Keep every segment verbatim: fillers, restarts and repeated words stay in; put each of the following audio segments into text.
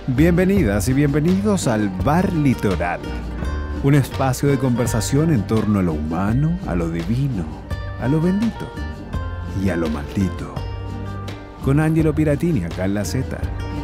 Bienvenidas y bienvenidos al Bar Litoral, un espacio de conversación en torno a lo humano, a lo divino, a lo bendito y a lo maldito. Con Angelo Piratini acá en la Z.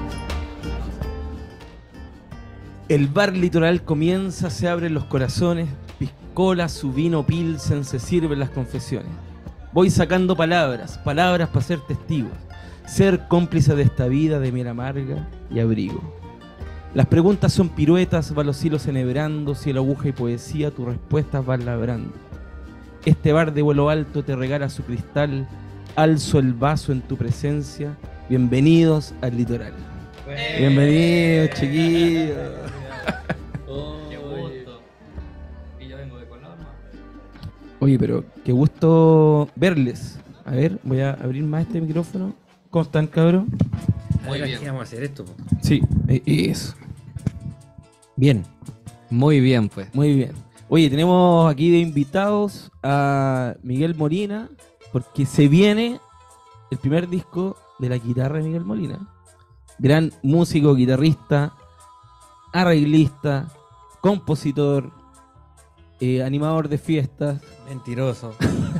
El Bar Litoral comienza, se abren los corazones, piscola, su vino pilsen, se sirven las confesiones. Voy sacando palabras, palabras para ser testigos, ser cómplice de esta vida de miel amarga y abrigo. Las preguntas son piruetas, van los hilos enhebrando, cielo, aguja y poesía, tus respuestas van labrando. Este bar de vuelo alto te regala su cristal, alzo el vaso en tu presencia, bienvenidos al litoral. ¡Eh! Bienvenidos, chiquillos. Oh, qué gusto. Y yo vengo de Coloma. Oye, pero qué gusto verles. A ver, voy a abrir más este micrófono. ¿Cómo están, cabrón? Muy Ahora bien. que vamos a hacer esto, po. Sí, eh, eso. Bien. Muy bien, pues. Muy bien. Oye, tenemos aquí de invitados a Miguel Molina, porque se viene el primer disco de la guitarra de Miguel Molina. Gran músico, guitarrista, arreglista, compositor, eh, animador de fiestas. Mentiroso.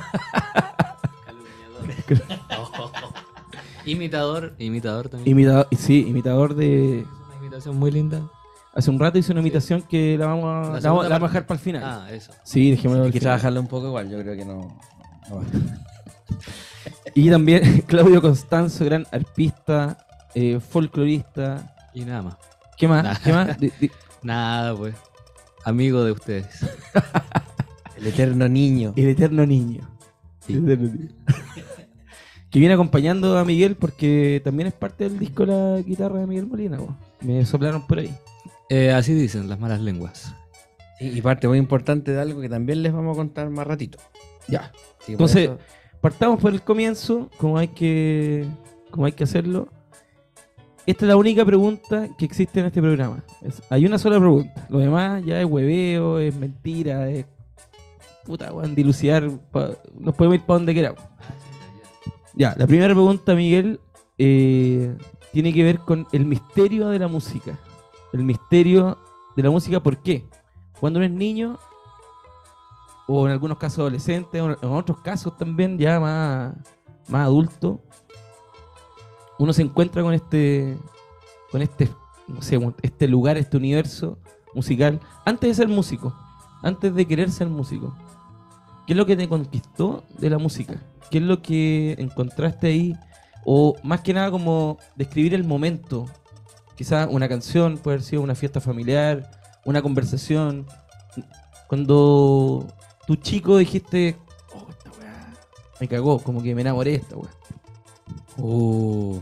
Imitador, imitador también. Imitador, sí, imitador de... Una imitación muy linda. Hace un rato hice una imitación que la vamos a, La la vamos, segunda la vamos a parte. dejar para el final. Ah, eso. Sí, dejémoslo Hay al que final. trabajarlo un poco igual, yo creo que no. no va. Y también Claudio Constanzo, gran arpista, eh, folclorista. Y nada más. ¿Qué más? Nah. ¿Qué más? De- de- Nada, pues. Amigo de ustedes. El eterno niño. el eterno niño. Sí. El eterno niño. Que viene acompañando a Miguel porque también es parte del disco la guitarra de Miguel Molina. Po. Me soplaron por ahí. Eh, así dicen las malas lenguas. Sí, y parte muy importante de algo que también les vamos a contar más ratito. Ya. Sí, por Entonces, eso- partamos por el comienzo, como hay que, como hay que hacerlo. Esta es la única pregunta que existe en este programa. Es- hay una sola pregunta. Lo demás ya es hueveo, es mentira, es puta, weón, dilucidar. pa- nos podemos ir para donde queramos. Ya, la primera pregunta, Miguel, eh, tiene que ver con el misterio de la música. El misterio de la música, ¿por qué? Cuando uno es niño, o en algunos casos adolescente, o en otros casos también ya más, más adulto, uno se encuentra con este, con este, no sé, este lugar, este universo musical, antes de ser músico, antes de querer ser músico. ¿Qué es lo que te conquistó de la música? ¿Qué es lo que encontraste ahí? O más que nada como describir el momento. Quizás una canción, puede haber sido una fiesta familiar, una conversación. Cuando tu chico dijiste, oh, esta weá me cagó, como que me enamoré de esta weá. Uh.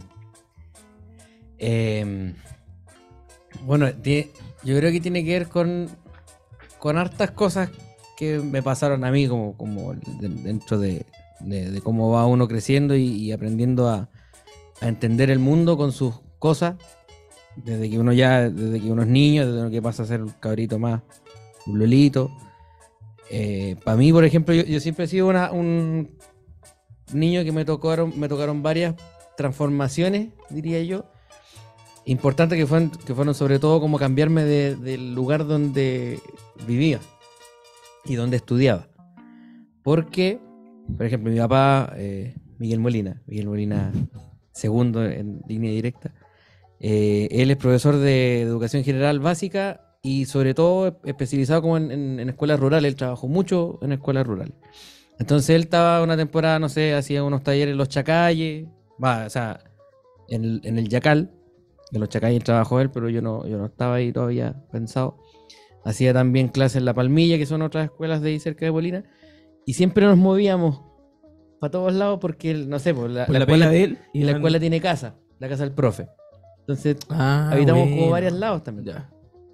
Em, bueno, tie- yo creo que tiene que ver con, con hartas cosas que me pasaron a mí, como, como de- dentro de, de- de cómo va uno creciendo y, y aprendiendo a, a entender el mundo con sus cosas. Desde que uno ya, desde que uno es niño, desde que pasa a ser un cabrito más, un lolito. Para mí, por ejemplo, yo, yo siempre he sido una- un niño que me tocaron, me tocaron varias transformaciones, diría yo, importantes que fueron, que fueron sobre todo como cambiarme de- del lugar donde vivía y donde estudiaba. Porque, por ejemplo, mi papá, eh, Miguel Molina, Miguel Molina segundo en línea directa, eh, él es profesor de educación general básica y sobre todo especializado como en, en- en escuelas rurales. Él trabajó mucho en escuelas rurales. Entonces él estaba una temporada, no sé, hacía unos talleres en los Chacalles, va, o sea, en, el- en el Yacal. En los Chacalles trabajó él, pero yo no, yo no estaba ahí todavía pensado. Hacía también clases en La Palmilla, que son otras escuelas de ahí cerca de Molina. Y siempre nos movíamos para todos lados porque, no sé, pues, la, Por la la escuela, pega de él. y la escuela tiene casa, la casa del profe. Entonces Ah, habitamos bueno. como varios lados también. Ya.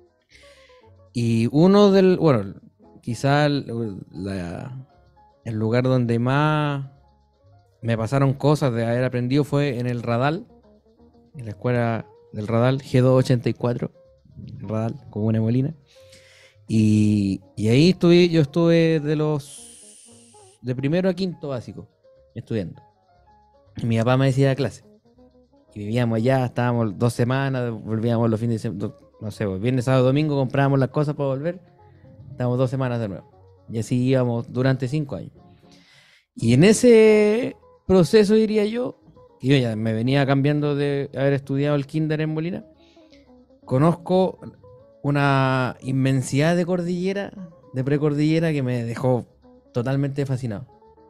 Y uno del, bueno, quizá el, la- el lugar donde más me pasaron cosas de haber aprendido fue en el Radal, en la escuela del Radal, G doscientos ochenta y cuatro, el Radal, Comuna de Molina. Y, y ahí estuve, yo estuve de los de primero a quinto básico estudiando. Y mi papá me decía clase. y vivíamos allá, estábamos dos semanas, volvíamos los fines de semana, no sé, pues, viernes, sábado, domingo, comprábamos las cosas para volver, estábamos dos semanas de nuevo. Y así íbamos durante cinco años. Y en ese proceso, diría yo, que yo ya me venía cambiando de haber estudiado el kinder en Molina, conozco una inmensidad de cordillera, de precordillera, que me dejó totalmente fascinado.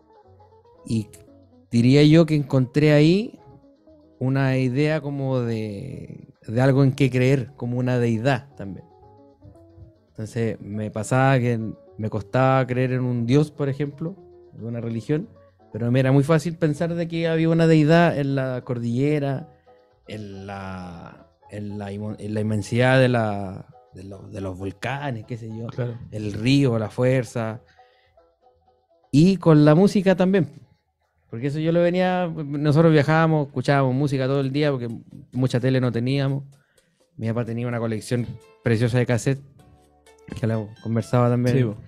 Y diría yo que encontré ahí una idea como de, de algo en que creer, como una deidad también. Entonces me pasaba que me costaba creer en un dios, por ejemplo, en una religión, pero me era muy fácil pensar de que había una deidad en la cordillera, en la, en la, en la inmensidad de, la, de, los, de los volcanes, qué sé yo, Claro. el río, la fuerza, y con la música también. Porque eso yo lo venía, nosotros viajábamos, escuchábamos música todo el día porque mucha tele no teníamos. Mi papá tenía una colección preciosa de cassette, que la conversaba también. Sí, po.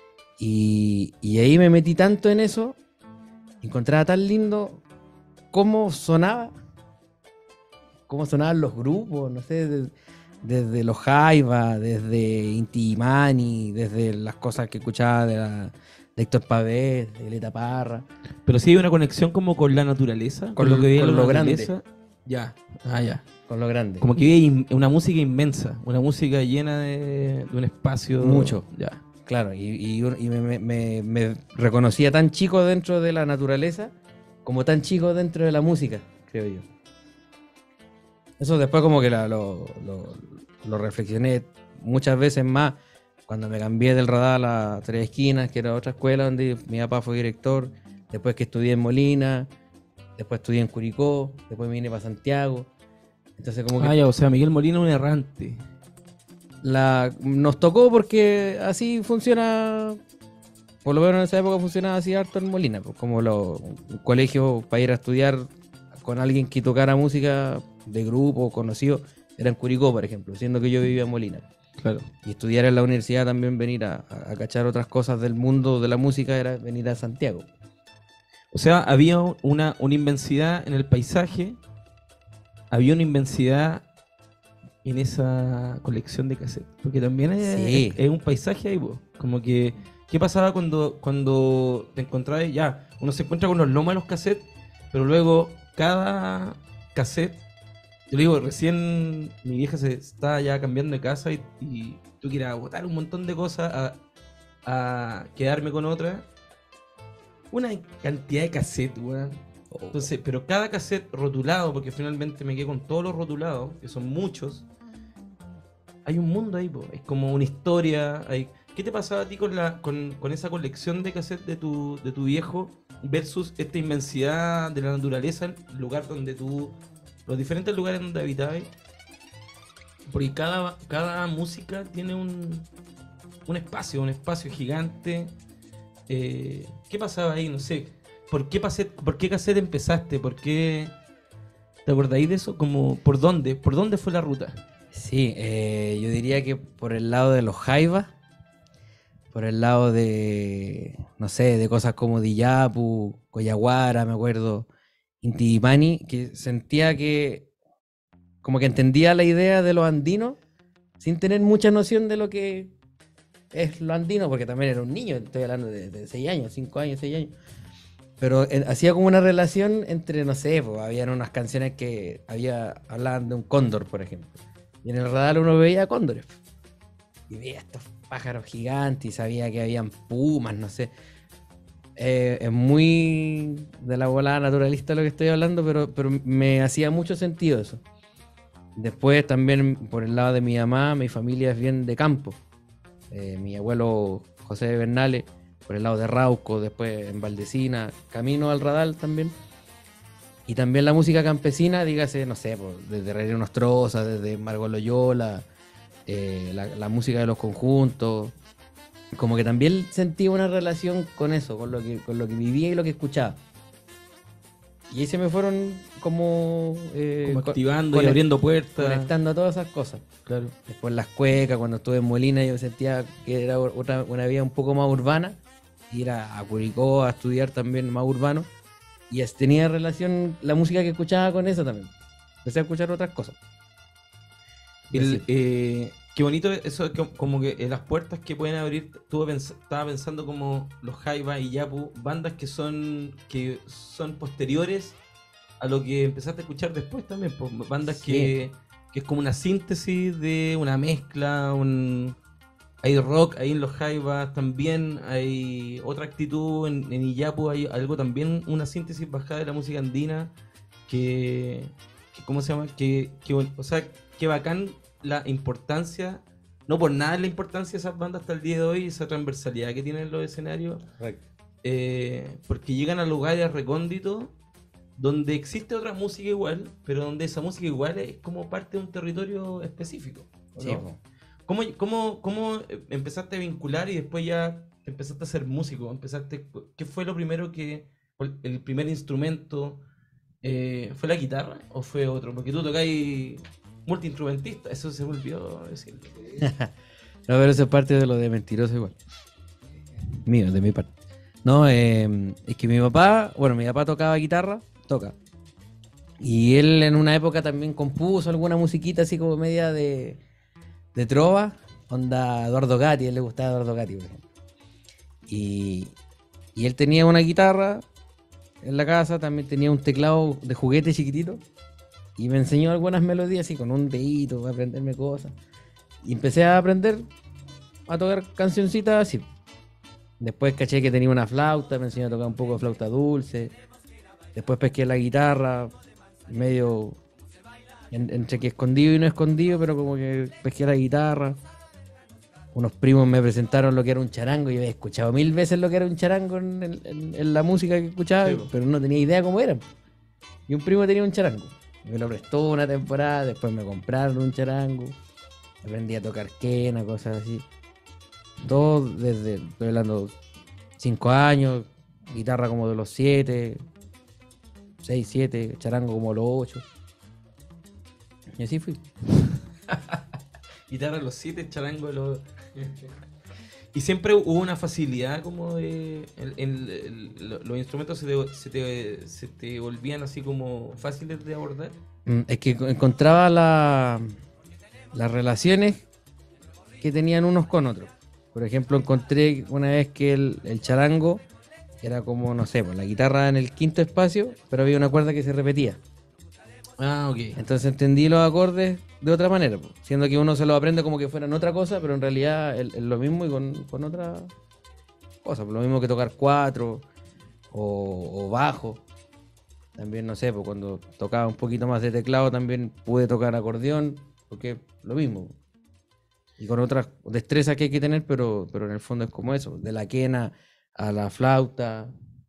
Y, y ahí me metí tanto en eso, encontraba tan lindo cómo sonaba, cómo sonaban los grupos, no sé, desde, desde los Jaiba, desde Inti Illimani, desde las cosas que escuchaba de, la, de Héctor Pavés, de Violeta Parra. Pero sí hay una conexión como con la naturaleza, con, Con lo que veía con la lo grande. naturaleza. Ya, ah, ya. Con lo grande. Como que veía in- una música inmensa, una música llena de, de un espacio. Mucho. Ya. Claro, y, y, un- y me, me- me- me reconocía tan chico dentro de la naturaleza como tan chico dentro de la música, creo yo. Eso después como que la- lo, lo- lo reflexioné muchas veces más cuando me cambié del Radar a Tres Esquinas, que era otra escuela donde mi papá fue director, después que estudié en Molina, después estudié en Curicó, después me vine para Santiago. Entonces como que Ah, ya, o sea, Miguel Molina es un errante. la, nos tocó porque así funciona, por lo menos en esa época funcionaba así harto en Molina, pues, como lo, un colegio para ir a estudiar con alguien que tocara música de grupo conocido, era en Curicó, por ejemplo, siendo que yo vivía en Molina. Claro. Y estudiar en la universidad también, venir a, a, a cachar otras cosas del mundo de la música, era venir a Santiago. O sea, había una, una inmensidad en el paisaje, había una inmensidad en esa colección de cassettes. Porque también es, Sí. es- es un paisaje ahí, po. Como que, ¿qué pasaba cuando, cuando te encontrabas? Ya, uno se encuentra con los lomas de los cassettes, pero luego cada cassette, yo le digo, recién mi vieja se está ya cambiando de casa y, y tú quieras botar un montón de cosas a, a quedarme con otra. Una cantidad de cassettes, weón. Entonces, pero cada cassette rotulado, porque finalmente me quedé con todos los rotulados, que son muchos. Hay un mundo ahí, po. Es como una historia. Hay... ¿Qué te pasaba a ti con la con, con esa colección de cassettes de tu, de tu viejo versus esta inmensidad de la naturaleza, el lugar donde tú, los diferentes lugares donde habitabas? Porque cada, cada música tiene un, un espacio, un espacio gigante. Eh, ¿Qué pasaba ahí? No sé. ¿Por qué, pasé, ¿Por qué cassette empezaste? ¿Por qué? ¿Te acordáis de eso? Como, ¿por dónde? ¿Por dónde fue la ruta? Sí, eh, yo diría que por el lado de los Jaivas, por el lado de, no sé, de cosas como Diyapu, Coyaguara, me acuerdo, Inti Illimani, que sentía que, como que entendía la idea de los andinos, sin tener mucha noción de lo que es lo andino, porque también era un niño, estoy hablando de seis años, cinco años, seis años. Pero eh, hacía como una relación entre, no sé, pues, habían unas canciones que había hablaban de un cóndor, por ejemplo. Y en el radar uno veía cóndores. Y veía estos pájaros gigantes y sabía que habían pumas, no sé. Eh, es muy de la volada naturalista lo que estoy hablando, pero, pero me hacía mucho sentido eso. Después también por el lado de mi mamá, mi familia es bien de campo. Eh, mi abuelo José Bernales, por el lado de Rauco, después en Valdecina, camino al Radal también. Y también la música campesina, dígase, no sé, pues, desde René Nostroza, desde Margot Loyola, eh, la, la música de los conjuntos. Como que también sentí una relación con eso, con lo que, con lo que vivía y lo que escuchaba. Y ahí se me fueron como... eh, Como co- activando y conect- abriendo puertas. conectando a todas esas cosas. Claro. Después las cuecas, cuando estuve en Molina yo sentía que era otra, una vida un poco más urbana. Ir a, a Curicó a estudiar también más urbano. Y es- tenía relación la música que escuchaba con eso también. empecé a escuchar otras cosas. El, eh, qué bonito eso, que, como que eh, las puertas que pueden abrir. Tú pens estaba pensando como los Jaiba y Yapu, bandas que son que son posteriores a lo que empezaste a escuchar después también, pues, bandas Sí. que, que es como una síntesis de una mezcla, un hay rock ahí en los Jaivas también, hay otra actitud en, en Iyapu, hay algo también, una síntesis bajada de la música andina que, que ¿cómo se llama? Que, que, o sea, que bacán la importancia, no por nada la importancia de esas bandas hasta el día de hoy, esa transversalidad que tienen los escenarios, Correcto. eh, porque llegan a lugares recónditos donde existe otra música igual, pero donde esa música igual es como parte de un territorio específico, ¿o Sí, no? po. ¿Cómo, cómo, ¿Cómo empezaste a vincular y después ya empezaste a ser músico? Empezaste, ¿qué fue lo primero que, el primer instrumento, eh, fue la guitarra o fue otro? Porque tú tocáis multiinstrumentista, eso se me olvidó decirlo. No, pero eso es parte de lo de mentiroso igual. Mío, de mi parte. No, eh, es que mi papá, bueno, mi papá tocaba guitarra, toca. Y él en una época también compuso alguna musiquita así como media de, de trova, onda Eduardo Gatti, a él le gustaba Eduardo Gatti, por ejemplo. Y, y él tenía una guitarra en la casa, también tenía un teclado de juguete chiquitito. Y me enseñó algunas melodías así con un dedito, para aprenderme cosas. Y empecé a aprender a tocar cancioncitas así. Después caché que tenía una flauta, me enseñó a tocar un poco de flauta dulce. Después pesqué la guitarra, medio en- entre que escondido y no escondido, pero como que pesqué la guitarra. Unos primos me presentaron lo que era un charango. Yo había escuchado mil veces lo que era un charango en, en- en la música que escuchaba, Sí, po. pero no tenía idea cómo era. Y un primo tenía un charango. Me lo prestó una temporada, después me compraron un charango. Aprendí a tocar quena, cosas así. Todo desde, estoy hablando, cinco años, guitarra como de los siete, seis, siete, charango como de los ocho. Y así fui. Guitarra a los siete, charango a los... Y siempre hubo una facilidad como de... el- el- el- lo- los instrumentos se te, se, te, se te volvían así como fáciles de abordar. Mm, Es que co- encontraba la- las relaciones que tenían unos con otros. Por ejemplo, encontré una vez que el, el charango era como, no sé, pues, la guitarra en el quinto espacio, pero había una cuerda que se repetía. Ah, ok. Entonces entendí los acordes de otra manera, po, siendo que uno se los aprende como que fueran otra cosa, pero en realidad es, es lo mismo y con, con otra cosa. po, Lo mismo que tocar cuatro o, o bajo. También, no sé, pues cuando tocaba un poquito más de teclado también pude tocar acordeón, porque es lo mismo. po. Y con otras destrezas que hay que tener, pero, pero en el fondo es como eso, de la quena a la flauta.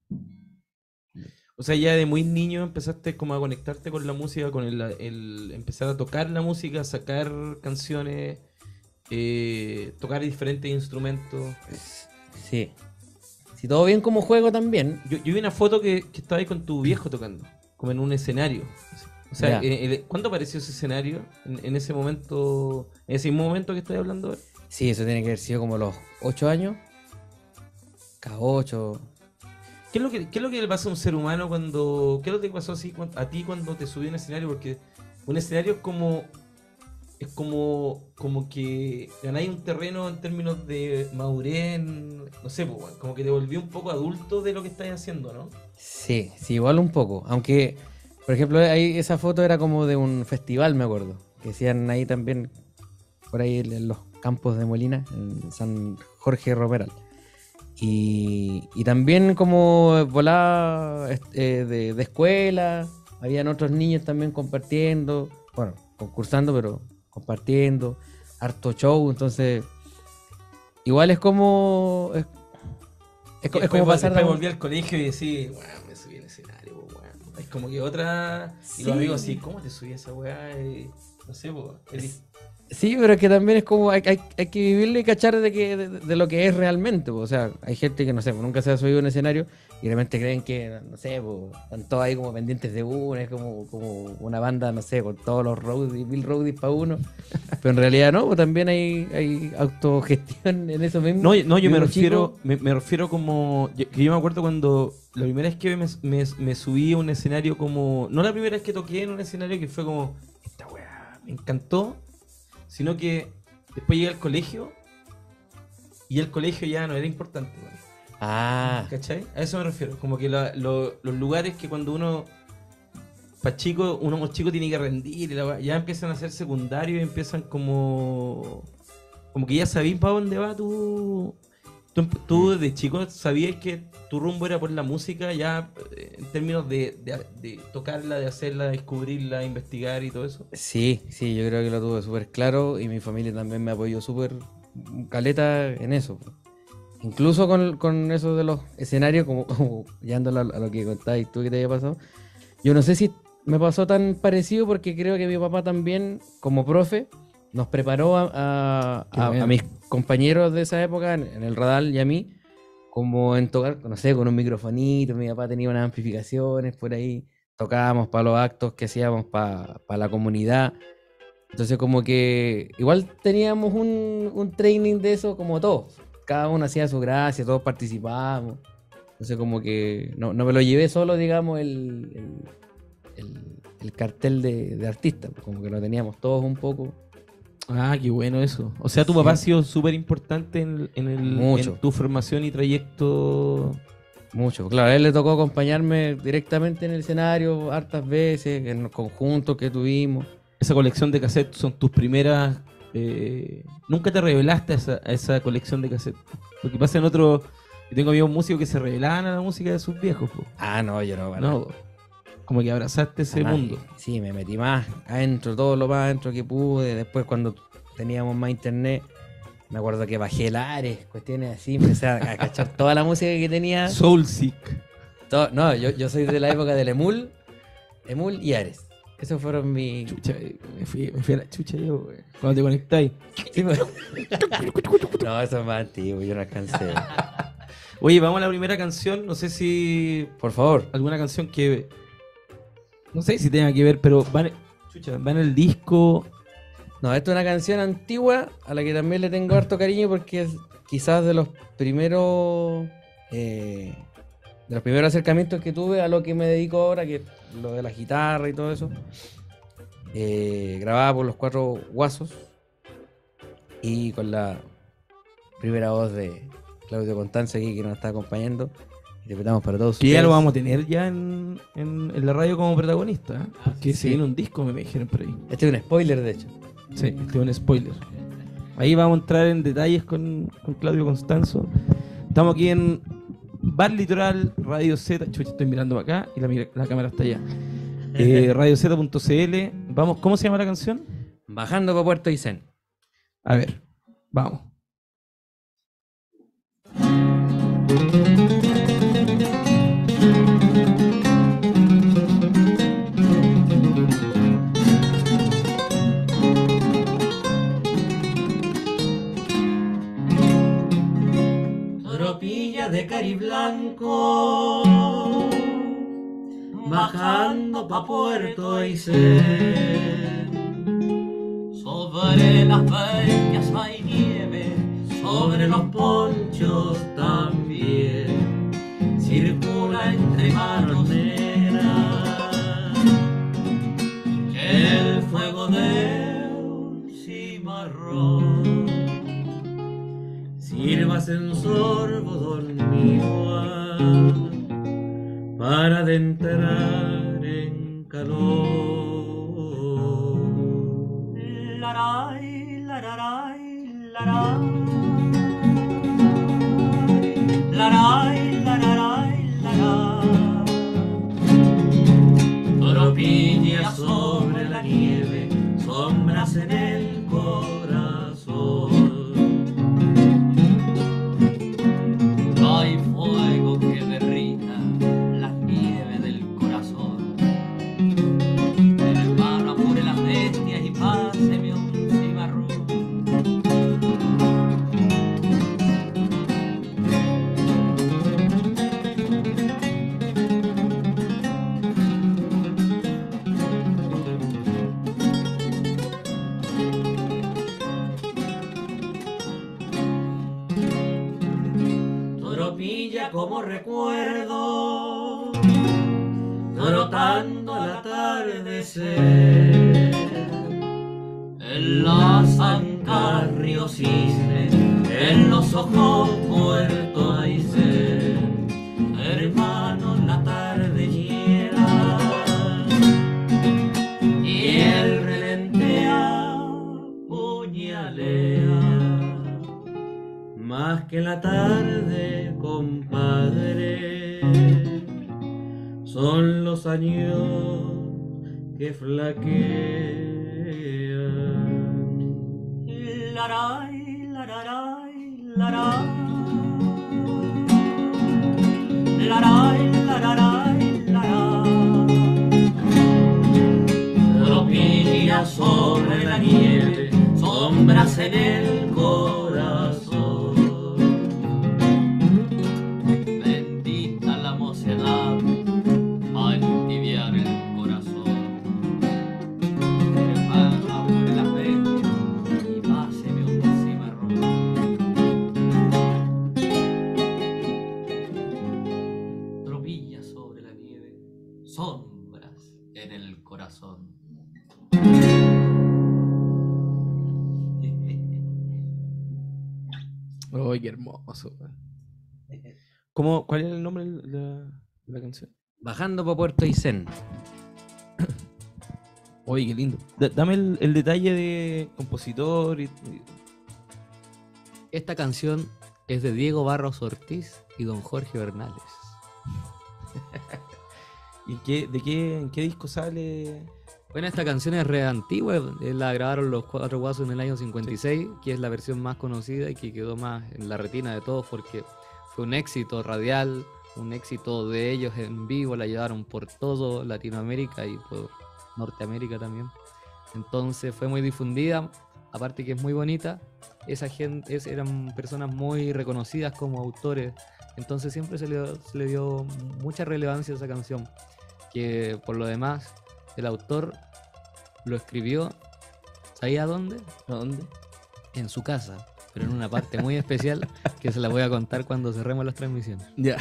O sea, ya de muy niño empezaste como a conectarte con la música, con el, el empezar a tocar la música, sacar canciones, eh, tocar diferentes instrumentos. Sí. Si todo bien como juego también. Yo, yo vi una foto que, que estaba ahí con tu viejo tocando, como en un escenario. así. O sea, Ya. eh, eh, ¿cuándo apareció ese escenario? En, en ese momento, en ese mismo momento que estoy hablando ahora. Sí, eso tiene que haber sido como los ocho años. K ocho. ¿Qué es lo que, qué es lo que le pasa a un ser humano cuando... ¿Qué es lo que te pasó así cuan- a ti cuando te subí a un escenario? Porque un escenario es como... Es como, como que ganáis un terreno en términos de madurez, en- no sé, pues, weón, como que te volví un poco adulto de lo que estás haciendo, ¿no? Sí, sí, igual un poco. Aunque, por ejemplo, ahí esa foto era como de un festival, me acuerdo. Que hacían ahí también, por ahí en los campos de Molina, en San Jorge Romeral. Y, y también como volaba este, de, de escuela, habían otros niños también compartiendo, bueno, concursando, pero compartiendo, harto show, entonces igual es como es, es, co- Y es como después- pasar de después un- volví al colegio y decís, weón, me subí al escenario, weón. Es como que otra... Y Sí. los amigos así, ¿cómo te subí a esa weá? Y No sé, po, eres- Sí, pero es que también es como hay, hay, hay que vivirlo y cachar de, que, de, de lo que es realmente. Po. O sea, hay gente que no sé, po, nunca se ha subido a un escenario y realmente creen que, no sé, po, están todos ahí como pendientes de uno, es como, como una banda, no sé, con todos los roadies, mil roadies para uno. Pero en realidad no, pues también hay, hay autogestión en eso mismo. No, no, yo me Uno refiero, chico- me, me refiero como, yo, que yo me acuerdo cuando la primera vez que me, me, me subí a un escenario como, no la primera vez que toqué en un escenario que fue como, esta weá me encantó, sino que después llegué al colegio y el colegio ya no era importante, weón. Ah, ¿Cachai? A eso me refiero, como que la- lo- los lugares que cuando uno, para chico, uno como chico tiene que rendir, y la weá, ya empiezan a ser secundarios y empiezan como, como que ya sabís para dónde va tu... Tú, tú de chico sabías que tu rumbo era por la música, ya eh, en términos de, de- de tocarla, de hacerla, descubrirla, investigar y todo eso. sí, sí, yo creo que lo tuve súper claro y mi familia también me apoyó súper caleta en eso. Po. Incluso con, con eso de los escenarios, como, como yendo a, a lo que contáis tú que te había pasado. Yo no sé si me pasó tan parecido porque creo que mi papá también, como profe, nos preparó a, a- Qué a- bueno. a mis compañeros de esa época, en, en el Radal y a mí, como en tocar, no sé, con un microfonito. Mi papá tenía unas amplificaciones por ahí, tocábamos para los actos que hacíamos para la comunidad. Entonces como que igual teníamos un, un training de eso como todos. Cada uno hacía su gracia, todos participábamos. Entonces como que no, no me lo llevé solo, digamos, el, el, el- el cartel de, de artista. Como que lo teníamos todos un poco. Ah, qué bueno eso. O sea, tu Sí. papá ha sido súper importante en, en, el- Mucho. en tu formación y trayecto. Mucho. Claro, a él le tocó acompañarme directamente en el escenario hartas veces, en los conjuntos que tuvimos. Esa colección de cassettes son tus primeras... eh, Nunca te revelaste a esa, a esa colección de cassettes. Lo que pasa en otro... Yo tengo amigos músicos que se revelaban a la música de sus viejos. Po. Ah, no, yo no. para No, como que abrazaste ese nada. mundo. Sí, me metí más adentro, todo lo más adentro que pude. Después cuando teníamos más internet, me acuerdo que bajé el Ares, cuestiones así, empecé a, a cachar toda la música que tenía. Soulseek. Todo- no, yo, yo soy de la época del Emul, Emul y Ares. Esos fueron mis... Chucha, eh, me fui, me fui a la chucha yo, güey. Cuando te conectáis. Sí, pues. No, eso es más antiguo, yo no alcancé. Oye, vamos a la primera canción. No sé si Por favor. alguna canción que... No sé si tenga que ver, pero va en, chucha, va en el disco... No, esta es una canción antigua a la que también le tengo harto cariño porque es quizás de los primeros eh, de los primeros acercamientos que tuve a lo que me dedico ahora, que es lo de la guitarra y todo eso. Eh, grabada por los Cuatro Guasos y con la primera voz de Claudio Constanza aquí que nos está acompañando. Interpretamos para todos Que ya ustedes. lo vamos a tener ya en, en, en la radio como protagonista. ¿eh? Porque se sí. viene un disco, me dijeron por ahí. Este es un spoiler, de hecho. Sí, este es un spoiler. Ahí vamos a entrar en detalles con, con Claudio Constanzo. Estamos aquí en Bar Litoral, Radio Z. Chucha, estoy mirando para acá y la, mira- la cámara está allá. Eh, radio Z punto c l. Vamos, ¿cómo se llama la canción? Bajando para Puerto Aysén. A ver, vamos. Tropilla de Cariblanco, bajando pa' Puerto Aysén. Sobre las bestias hay nieve, sobre los ponchos también. Circula entre manos negras el fuego de un cimarrón. Sírvase un sorbo, don Juan, para adentrar en calor. Laray, lararay, laray. Laray, lararay, laray. Tropilla sobre la nieve, sombras en el corazón. No hay fuego que derrita las nieves del corazón. Hermano, apure las bestias y para queda como recuerdo, flotando al atardecer. En la zanca río cisne, en los ojos puerto hay ser. Hermanos, la tarde hiera y el relentea, puñalea. Más que la tarde, compadre, son los años que flaquean. Laray, lararay, laray. Laray, lararay, laray. Tropilla sobre la nieve, sombras en el corazón. Bendita la mocedad, a entibiar el corazón. Hermano, por la fe y páseme un cimarrón. Tropillas sobre la nieve, sombras en el corazón. ¡Ay, qué hermoso! weón. ¿Cómo, ¿Cuál era el nombre de la, de la canción? Bajando para Puerto Aysén. Oye, qué lindo. Da- dame el, el detalle de compositor y, y- Esta canción es de Diego Barros Ortiz y don Jorge Bernales. y qué, de qué, en qué disco sale. Bueno, esta canción es re antigua, eh, la grabaron los Cuatro Guasos en el año cincuenta y seis, que es la versión más conocida y que quedó más en la retina de todos porque fue un éxito radial, un éxito de ellos en vivo, la llevaron por todo Latinoamérica y por Norteamérica también. Entonces fue muy difundida, aparte que es muy bonita, esa gente es- eran personas muy reconocidas como autores, entonces siempre se le, se le dio mucha relevancia a esa canción, que por lo demás el autor lo escribió, ¿sabía dónde? ¿A dónde? En su casa, pero en una parte muy especial que se la voy a contar cuando cerremos las transmisiones. Ya.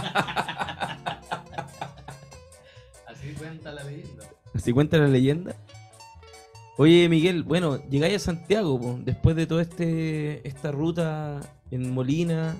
Así cuenta la leyenda. Así cuenta la leyenda. Oye, Miguel, bueno, llegáis a Santiago, po, después de toda este, esta ruta en Molina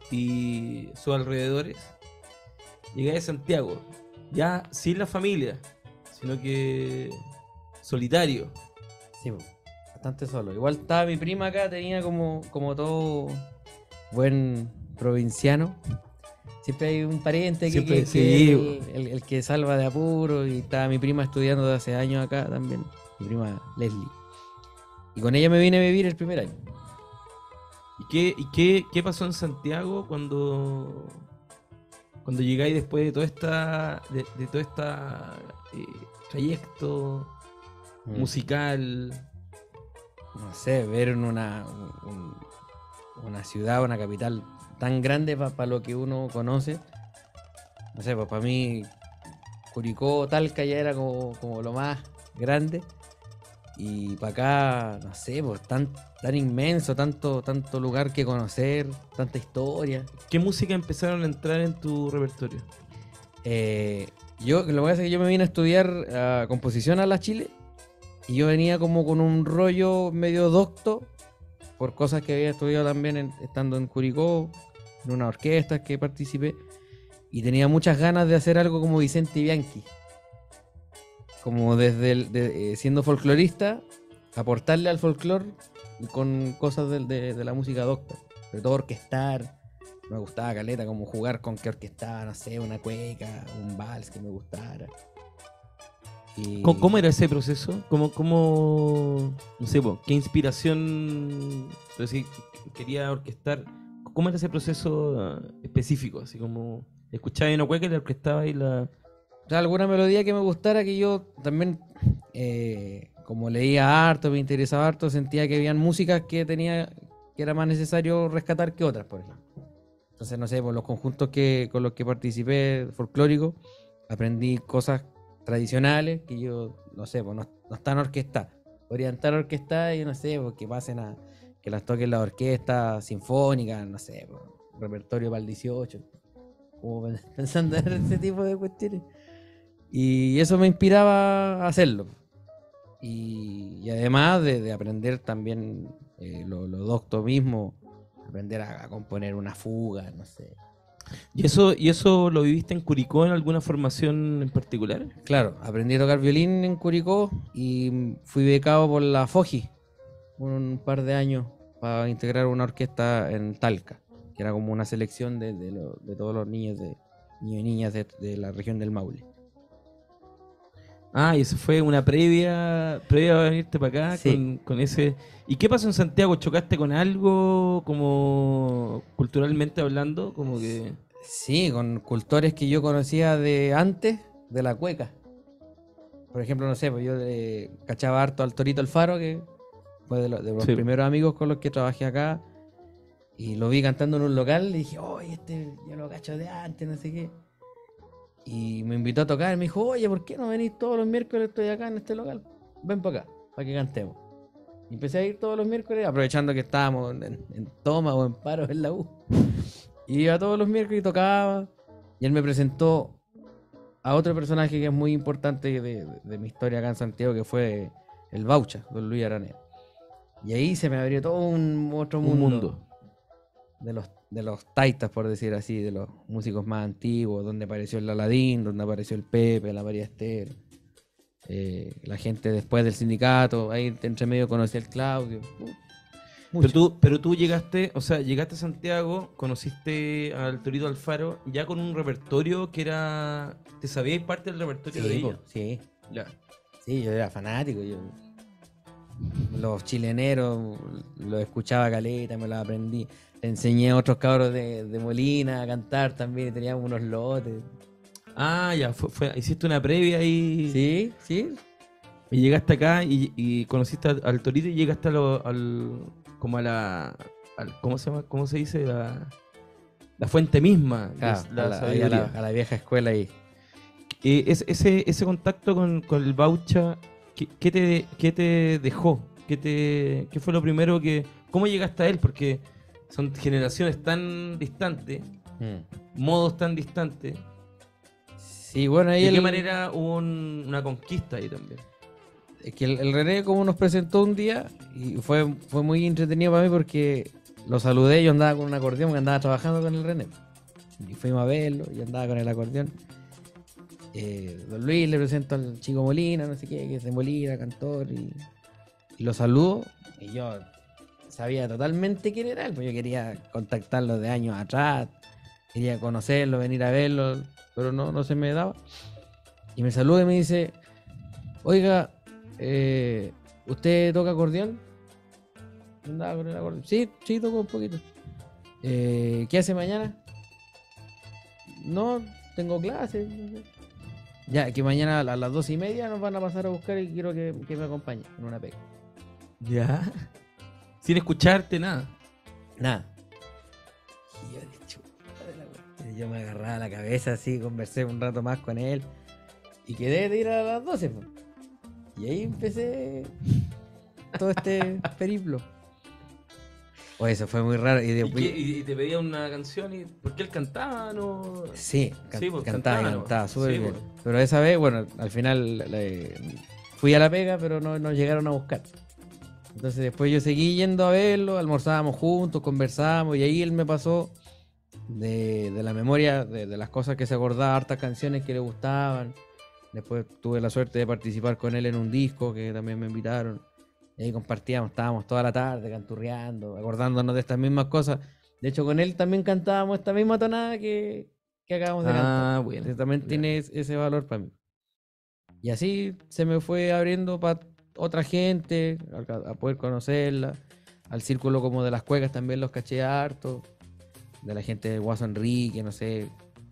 y sus alrededores. Llegáis a Santiago, ya sin la familia, sino que solitario. Sí, po, bastante solo. Igual estaba mi prima acá, tenía como, como todo buen provinciano. Siempre hay un pariente que, Siempre, que- sí, que po. el, el- el que salva de apuro. Y estaba mi prima estudiando de hace años acá también. Mi prima Leslie. Y con ella me vine a vivir el primer año. ¿Y qué, y qué, qué pasó en Santiago cuando, cuando llegáis después de toda esta, de, de todo esta eh, trayecto Mm. musical? No sé, ver en una, un- una ciudad, una capital tan grande para lo que uno conoce. No sé, pues para mí Curicó, Talca ya era como, como lo más grande. Y para acá, no sé, pues tan, tan inmenso, tanto, tanto lugar que conocer, tanta historia. ¿Qué música empezaron a entrar en tu repertorio? Eh, yo, lo que pasa es que yo me vine a estudiar ah, composición a la Chile. Y yo venía como con un rollo medio docto, por cosas que había estudiado también en- estando en Curicó, en una orquesta que participé. Y tenía muchas ganas de hacer algo como Vicente Bianchi. Como desde el, de- eh, siendo folclorista, aportarle al folclore con cosas de, de- de la música docta. Sobre todo orquestar. Me gustaba caleta, como jugar con que orquestaba, no sé, una cueca, un vals que me gustara. Y- ¿Cómo, cómo era ese proceso? ¿Cómo, cómo no sé, po, qué inspiración, pero sí, quería orquestar? ¿Cómo era ese proceso ah, específico? Así como escuchaba una cueca y la orquestaba y la... O sea, alguna melodía que me gustara, que yo también, eh, como leía harto, me interesaba harto, sentía que habían músicas que tenía, que era más necesario rescatar que otras, por ejemplo. Entonces, no sé, por los conjuntos que, con los que participé, folclóricos, aprendí cosas tradicionales que yo, no sé, pues no, no están orquestadas. Podrían estar orquestadas y no sé, pues que pasen a, que las toquen la orquesta sinfónica, no sé, pues, repertorio para el dieciocho. como pensando en ese tipo de cuestiones. Y eso me inspiraba a hacerlo. Y, y además de, de aprender también eh, lo, lo docto mismo, aprender a, a componer una fuga, no sé. ¿Y eso, ¿Y eso lo viviste en Curicó en alguna formación en particular? Claro, aprendí a tocar violín en Curicó y fui becado por la FOGI un par de años para integrar una orquesta en Talca, que era como una selección de, de, lo- de todos los niños, de, niños y niñas de, de la región del Maule. Ah, y eso fue una previa, previa a venirte para acá Sí. con, con ese... ¿Y qué pasó en Santiago? ¿Chocaste con algo como culturalmente hablando? Como que... Sí, con cultores que yo conocía de antes, de la cueca. Por ejemplo, no sé, pues yo eh, cachaba harto al Torito Alfaro, que fue de, lo- de los Sí. primeros amigos con los que trabajé acá. Y lo vi cantando en un local y dije, oye, este yo lo cacho de antes, no sé qué. Y me invitó a tocar y me dijo, oye, ¿por qué no venís todos los miércoles? Estoy acá en este local. Ven para acá, para que cantemos. Y empecé a ir todos los miércoles, aprovechando que estábamos en, en toma o en paro en la U. Y iba todos los miércoles y tocaba. Y él me presentó a otro personaje que es muy importante de, de- de mi historia acá en Santiago, que fue el Baucha, don Luis Aranea. Y ahí se me abrió todo un otro Un mundo, mundo. de los de los taitas, por decir así, de los músicos más antiguos, donde apareció el Aladín, donde apareció el Pepe, la María Esther, eh, la gente después del sindicato, ahí entre medio conocí al Claudio. Uh, Pero mucho. tú, pero tú llegaste, o sea, llegaste a Santiago, conociste al Torito Alfaro, ya con un repertorio que era... ¿Te sabías parte del repertorio de Sí, ellos? po, sí, Ya. sí, yo era fanático. Yo, los chileneros los escuchaba caleta, me los aprendí. Le enseñé a otros cabros de, de Molina a cantar también, y teníamos unos lotes. Ah, ya, fue, fue- hiciste una previa y, Sí, sí, y llegaste acá y, y conociste al, al Torito y llegaste a lo- al, como a la... al- ¿cómo se llama? ¿Cómo se dice? La, la fuente misma de claro, la a, la, ahí a, sabiduría. la, a la vieja escuela ahí. Eh, es- ese, ese contacto con, con el Baucha, ¿qué, qué te, qué te dejó? ¿Qué, te, ¿Qué fue lo primero que... ¿Cómo llegaste a él? Porque son generaciones tan distantes, Mm. modos tan distantes. Sí, bueno, ahí ¿De qué el- manera hubo un- una conquista ahí también? es que el, el René como nos presentó un día y fue, fue muy entretenido para mí porque lo saludé, yo andaba con un acordeón, que andaba trabajando con el René. Y fuimos a verlo, yo andaba con el acordeón. Eh, don Luis le presento al chico Molina, no sé qué, que es de Molina, cantor, y, y lo saludo. Y yo sabía totalmente quién era él, pues yo quería contactarlo de años atrás, quería conocerlo, venir a verlo, pero no, no se me daba. Y me saluda y me dice, oiga, eh, ¿usted toca acordeón? Yo andaba con el acordeón. Sí, sí, toco un poquito. Eh, ¿Qué hace mañana? No, tengo clases. No sé. Ya, que mañana a las dos y media nos van a pasar a buscar y quiero que, que me acompañe en una pega. Ya. Sin escucharte nada. Nada. Y yo de chuta de la wea. Y yo me agarraba la cabeza así, conversé un rato más con él y quedé de ir a las doce. po. Y ahí empecé todo este periplo. O eso fue muy raro. Y ¿Y, después, qué- y te pedía una canción y ¿por qué él cantaba? No... sí, can- Sí, pues, cantaba y cantaba, ¿no? cantaba súper Sí, bien. pues. Pero esa vez, bueno, al final le- fui a la pega, pero no nos llegaron a buscar. Entonces después yo seguí yendo a verlo, almorzábamos juntos, conversábamos y ahí él me pasó de, de la memoria, de, de las cosas que se acordaba, hartas canciones que le gustaban. Después tuve la suerte de participar con él en un disco que también me invitaron. Y ahí compartíamos, estábamos toda la tarde canturreando, acordándonos de estas mismas cosas. De hecho, con él también cantábamos esta misma tonada que, que acabamos de cantar. Ah, bueno. Entonces, también Ya. tiene es- ese valor para mí. Y así se me fue abriendo para otra gente, a, a poder conocerla. Al círculo como de las cuecas también los caché harto. De la gente de Guaso Enrique, no sé.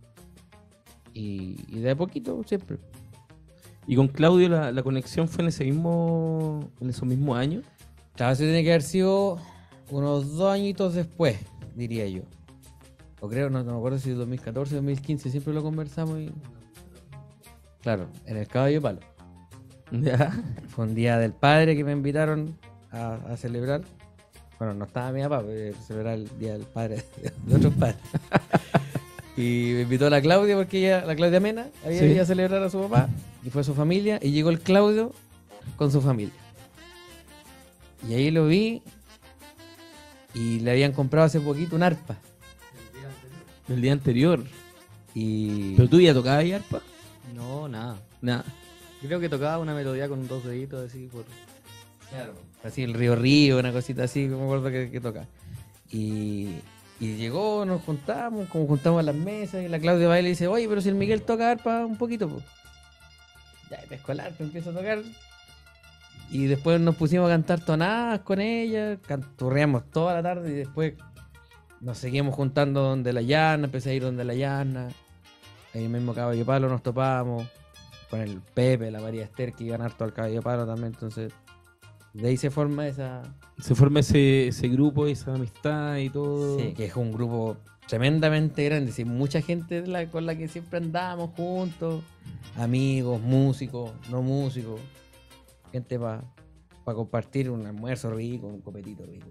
Y, y de a poquito siempre. ¿Y con Claudio la, la conexión fue en ese mismo en esos mismos años? Claro, eso tiene que haber sido unos dos añitos después, diría yo. O creo, no, no me acuerdo si dos mil catorce, dos mil quince, siempre lo conversamos y... Claro, en el Caballo Palo. Ya. Fue un día del padre que me invitaron a, a celebrar. Bueno, no estaba mi papá, pero celebrar el día del padre de otros padres. Y me invitó a la Claudia porque ella, la Claudia Mena, había Sí. ido a celebrar a su papá y fue su familia y llegó el Claudio con su familia. Y ahí lo vi y le habían comprado hace poquito un arpa. El día anterior. Y ¿Pero tú ya tocabas ahí arpa? No, nada. Nada. Creo que tocaba una melodía con dos deditos así por... claro, así el Río Río, una cosita así, como me acuerdo que, que toca. Y, y llegó, nos juntamos, como juntamos a las mesas y la Claudia va y le dice, oye, pero si el Miguel toca arpa un poquito, pues. Ya, pesco el arpa, empiezo a tocar. Y después nos pusimos a cantar tonadas con ella, canturreamos toda la tarde y después nos seguimos juntando donde la llana, empecé a ir donde la llana. Ahí mismo Caballo Palo nos topamos, con el Pepe, la María Esther, que iban harto al Caballo Palo también, entonces de ahí se forma esa... Se forma ese, ese grupo, esa amistad y todo. Sí, que es un grupo tremendamente grande, sí, mucha gente de la- con la que siempre andábamos juntos, amigos, músicos, no músicos, gente para compartir un almuerzo rico, un copetito rico.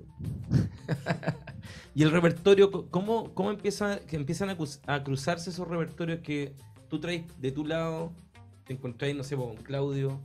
Y el repertorio, co- ¿cómo, cómo empieza, que empiezan a, cruz- a cruzarse esos repertorios que tú traes de tu lado? Te encontráis, no sé, con Claudio,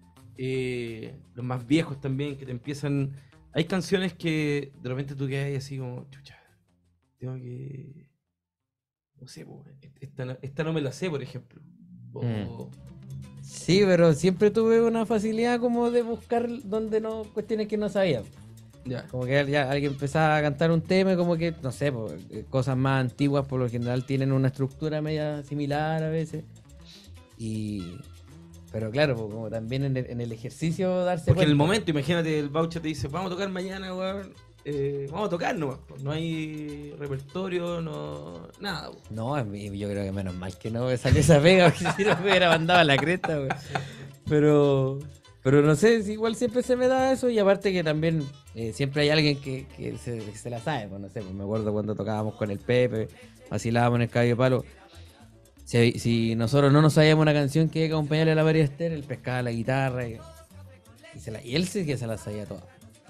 eh, los más viejos también, que te empiezan... Hay canciones que de repente tú quedas ahí así como, chucha, tengo que... No sé, po, esta, no- esta no me la sé, por ejemplo. O- Sí, pero siempre tuve una facilidad como de buscar donde no, cuestiones que no sabía. Ya. Como que ya alguien empezaba a cantar un tema y como que, no sé, po, eh, cosas más antiguas por lo general tienen una estructura media similar a veces. Y... Pero claro, po, como también en el, en el ejercicio darse Porque en el cuenta. momento, imagínate, el voucher te dice, vamos a tocar mañana, weón. eh, vamos a tocar nomás. po. No hay repertorio, no... Nada. po. No, a mí- yo creo que menos mal que no me salió esa pega, porque si no me hubiera mandado a la cresta, güey. Pero, pero no sé, si igual siempre se me da eso y aparte que también eh, siempre hay alguien que, que se, que se la sabe, pues no sé, pues me acuerdo cuando tocábamos con el Pepe, vacilábamos en el Caballo Palo. Si, si nosotros no nos sabíamos una canción que iba a acompañarle a la María Esther, él pescaba la guitarra y, y, se la- y él sí que se la sabía toda.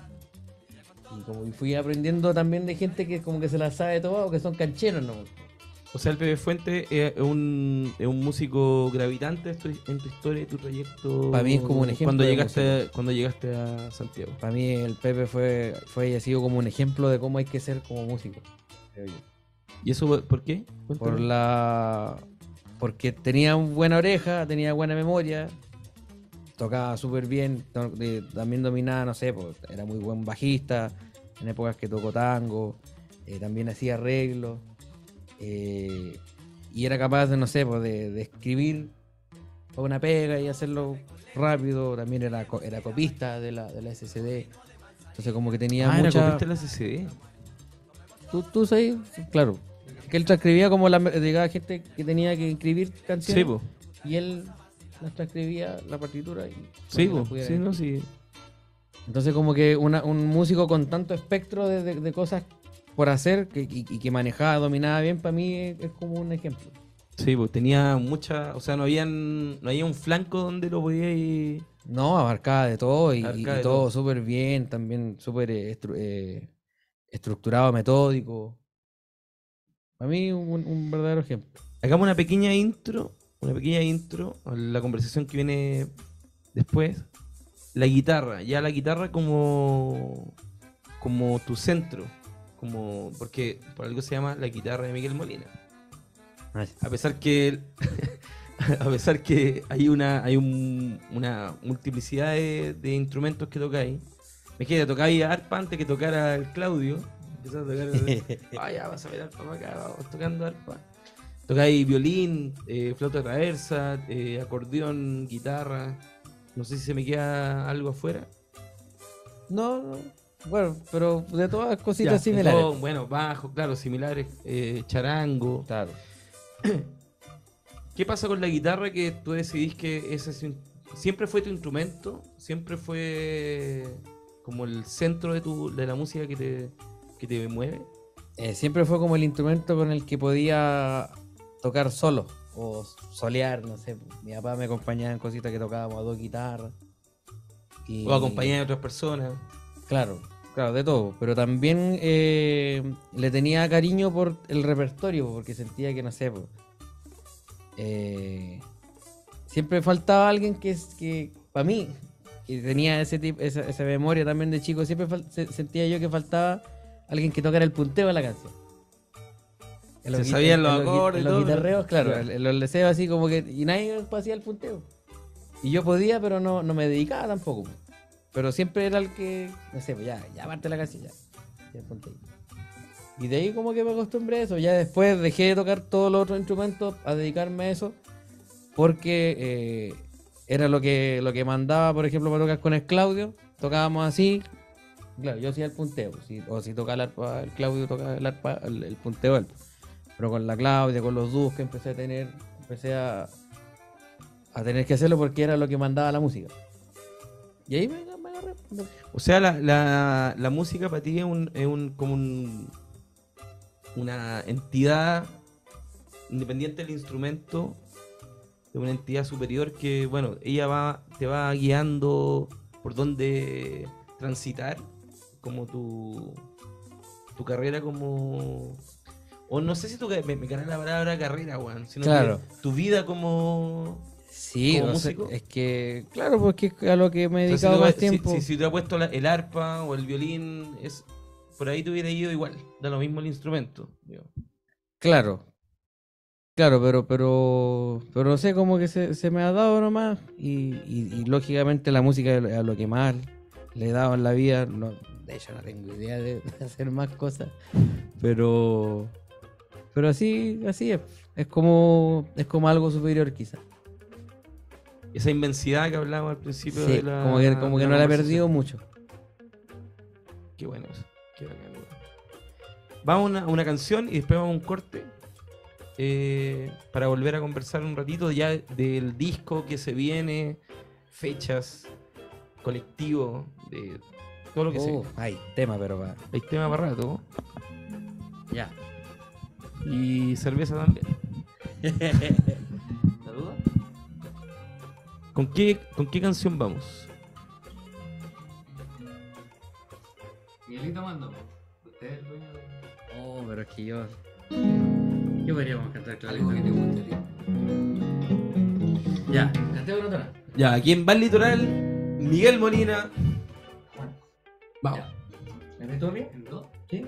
Y como fui aprendiendo también de gente que como que se la sabe toda o que son cancheros, ¿no? O sea, el Pepe Fuente es un, es un músico gravitante en tu, en tu historia y tu trayecto. Para mí es como un ejemplo Cuando de llegaste, cuando llegaste a Santiago. Para mí el Pepe fue, fue y ha sido como un ejemplo de cómo hay que ser como músico, creo yo. ¿Y eso por- por qué? Por Cuéntame. la... Porque tenía buena oreja, tenía buena memoria, tocaba súper bien, to- de- también dominaba, no sé, pues, era muy buen bajista, en épocas que tocó tango, eh, también hacía arreglos, eh, y era capaz de, no sé, pues, de, de escribir una pega y hacerlo rápido, también era, co- era copista de la, de la S C D, entonces como que tenía Ah, era mucha... copista de la C C D. ¿Tú, tú sabes? Claro. Que él transcribía como la llegaba gente que tenía que escribir canciones Sí, po. y él las transcribía la partitura y Sí, para que po. las pudiera Sí, no, sí. entonces como que una- un músico con tanto espectro de, de- de cosas por hacer que, y, y que manejaba, dominaba bien, para mí es, es como un ejemplo. Sí, pues tenía mucha, o sea, no habían, no había un flanco donde lo podía ir. No, abarcaba de todo y, y- Abarcaba y de todo todo. súper bien, también súper eh, estru- eh, estructurado, metódico. Para mí un, un verdadero ejemplo. Hagamos una pequeña intro, una pequeña intro a la conversación que viene después. La guitarra, ya la guitarra como, como tu centro, como porque por algo se llama la guitarra de Miguel Molina. A pesar que a pesar que hay una hay un- una multiplicidad de, de instrumentos que tocáis. Imagínate, tocáis arpa antes que tocara el Claudio. Empezás a tocar. Ah, ya vas a ver arpa para acá, vamos tocando arpa. Tocáis violín, eh, flauta traversa, eh, acordeón, guitarra. No sé si se me queda algo afuera. No, no. Bueno, pero de todas Ya, cositas similares. todo, bueno, bajo, claro, similares. eh, charango. Claro. ¿Qué pasa con la guitarra que tú decidís que ese es un- siempre fue tu instrumento? ¿Siempre fue como el centro de, tu, de la música que te, que te mueve? Eh, siempre fue como el instrumento con el que podía tocar solo o solear, no sé. Mi papá me acompañaba en cositas que tocábamos a dos guitarras. Y, ¿O acompañar a otras personas? Claro. claro, de todo, pero también eh, le tenía cariño por el repertorio, porque sentía que, no sé, po, eh, siempre faltaba alguien que, es- que para mí, que tenía ese tipo, esa, esa memoria también de chico, siempre fal- se- sentía yo que faltaba alguien que tocara el punteo de la canción. En Se gui- sabían en- los en gui- acordes en y los todo, pero- guitarreos, claro, Claro. en los deseos así como que, y nadie hacía el punteo. Y yo podía, pero no, no me dedicaba tampoco. Pero siempre era el que, no sé, pues ya, ya parte la canción, ya. Ya ponte ahí. Y de ahí como que me acostumbré a eso. Ya después dejé de tocar todos los otros instrumentos a dedicarme a eso. Porque eh, era lo que, lo que mandaba, por ejemplo, para tocar con el Claudio. Tocábamos así. Claro, yo hacía el punteo. Si- o si tocaba el arpa, el Claudio tocaba el arpa, el, el punteo él. Pero con la Claudia, con los dúos que empecé a tener, empecé a, a tener que hacerlo porque era lo que mandaba la música. Y ahí me, me agarré. O sea, la, la, la música para ti es, un, es un, como un, una entidad independiente del instrumento, de una entidad superior que, bueno, ella va te va guiando por dónde transitar, como tu, tu carrera como... O no sé si tu, ca- me, me carga la palabra carrera, weón, sino Claro. que tu vida como... Sí, ¿Como o sea, músico? es que, claro, porque es a lo que me he O sea, dedicado si, más tú- si- tiempo. Si, si te ha puesto la- el arpa o el violín, es por ahí te hubiera ido igual, da lo mismo el instrumento. digo. Claro, claro, pero, pero, pero no sé, como que se, se me ha dado nomás. Y, y, y lógicamente la música es a lo que más le he dado en la vida. No, de hecho, no tengo idea de, de hacer más cosas. Pero, pero así, así es. Es como, es como algo superior quizás. Esa inmensidad que hablábamos al principio Sí, de la. como que, como de que no la he conversación. perdido mucho. Qué bueno eso. Qué bacán, weón. Vamos a una, a una canción y después vamos a un corte. eh, para volver a conversar un ratito ya del disco que se viene, fechas, colectivo, de todo lo que Oh, sea. hay tema, pero va. Hay tema para rato. Ya. Y cerveza también. ¿Saludos? ¿Con qué, ¿Con qué canción vamos? Miguelito mando. Usted es el dueño de... Oh, pero es que yo. Yo podríamos cantar Algo que te guste a ti. Ya, cantemos una tona. Ya, aquí en Bar Litoral, Miguel Molina. Vamos. ¿Me meto bien? ¿En dos? Sí.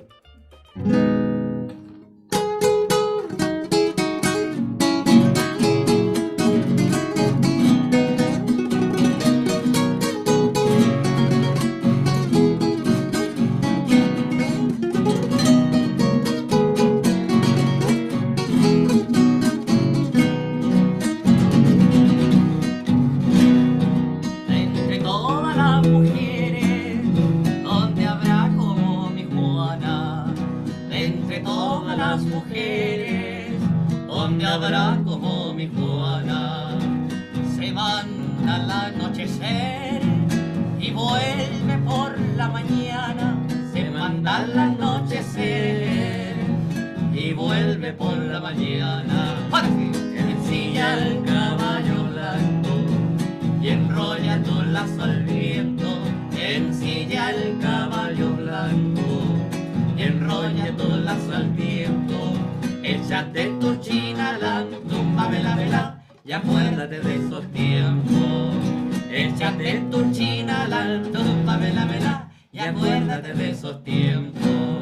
Entre todas las mujeres, ¿dónde habrá como mi Juana? Entre todas las mujeres, ¿dónde habrá como mi Juana? Se manda al anochecer y vuelve por la mañana. Se manda al anochecer y vuelve por la mañana. Ahora sí. Ensilla el caballo blanco y enrolla tu lazo al viento, ensilla el caballo blanco y enrolla tu lazo al viento, échate tu china la tumba, vela, vela, y acuérdate de esos tiempos. Échate tu china la tumba, vela, vela, y acuérdate de esos tiempos.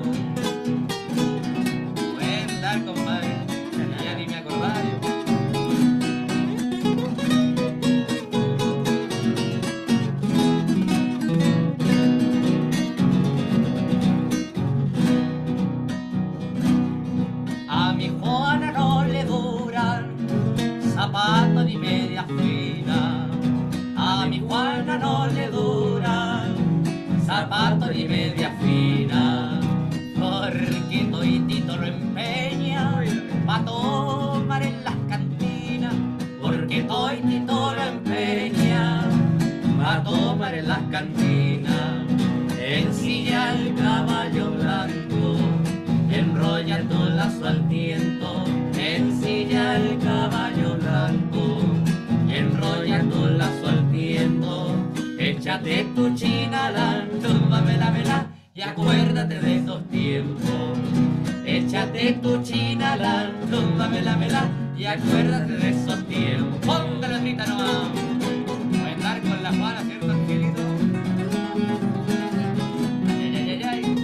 Pueden dar, compadre, ya ni me acordaba yo. A mi Juana no le duran zapatos ni media fina. A mi Juana no le duran zapatos ni media fina. Porque toitito lo empeña pa' tomar en las cantinas. Porque toitito lo empeña pa' tomar en las cantinas. Ensilla el caballo blanco, enrolla tu lazo al tiento, ensilla el caballo blanco, enrolla tu lazo al tiento, échate tu china la tumba, vela, vela, y acuérdate de esos tiempos. Échate tu china la lumba, mela, mela, y acuérdate de esos tiempos. Póngalo, grita nomás. Voy a estar con la Juana, ¿cierto, Angelito? Ay, ay, ay, ay.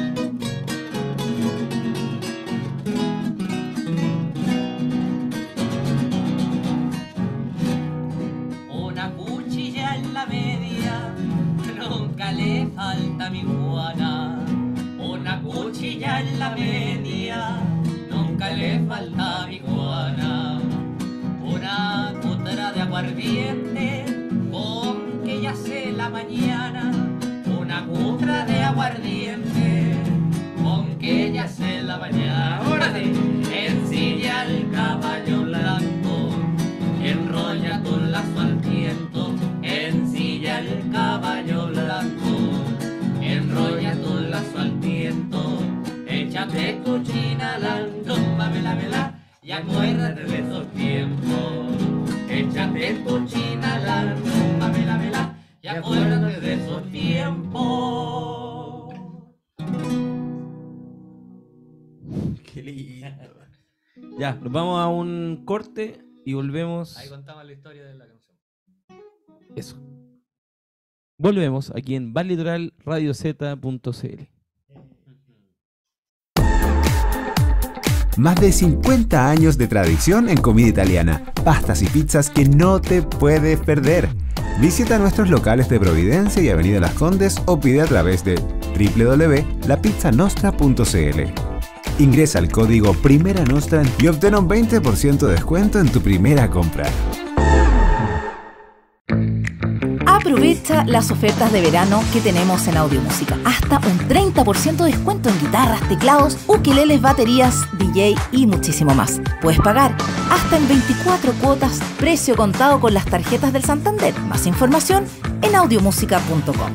Una cuchilla en la media, nunca le falta a mi Juana. Una cuchilla en la media, nunca le falta a mi Juana. Una cutra de aguardiente, con que ya sé la mañana. Una cutra de aguardiente, con que ya sé la mañana. ¡Órale! Ensilla el caballo blanco, enrolla tu lazo al viento. Ensilla el caballo blanco, enrolla tu lazo al viento. Échate tu china la lumba, vela, vela, y acuérdate de esos tiempos. Échate tu china la lumba, vela, vela, y acuérdate de esos tiempos. Qué lindo. Ya, nos vamos a un corte y volvemos. Ahí contamos la historia de la canción. Eso. Volvemos aquí en bar litoral radio z punto c l. Más de cincuenta años de tradición en comida italiana, pastas y pizzas que no te puedes perder. Visita nuestros locales de Providencia y Avenida Las Condes o pide a través de w w w punto la pizza nostra punto c l. Ingresa el código Primera Nostra y obtén un veinte por ciento de descuento en tu primera compra. Aprovecha las ofertas de verano que tenemos en Audiomúsica. Hasta un treinta por ciento de descuento en guitarras, teclados, ukeleles, baterías, D J y muchísimo más. Puedes pagar hasta en veinticuatro cuotas, precio contado con las tarjetas del Santander. Más información en audiomúsica punto com.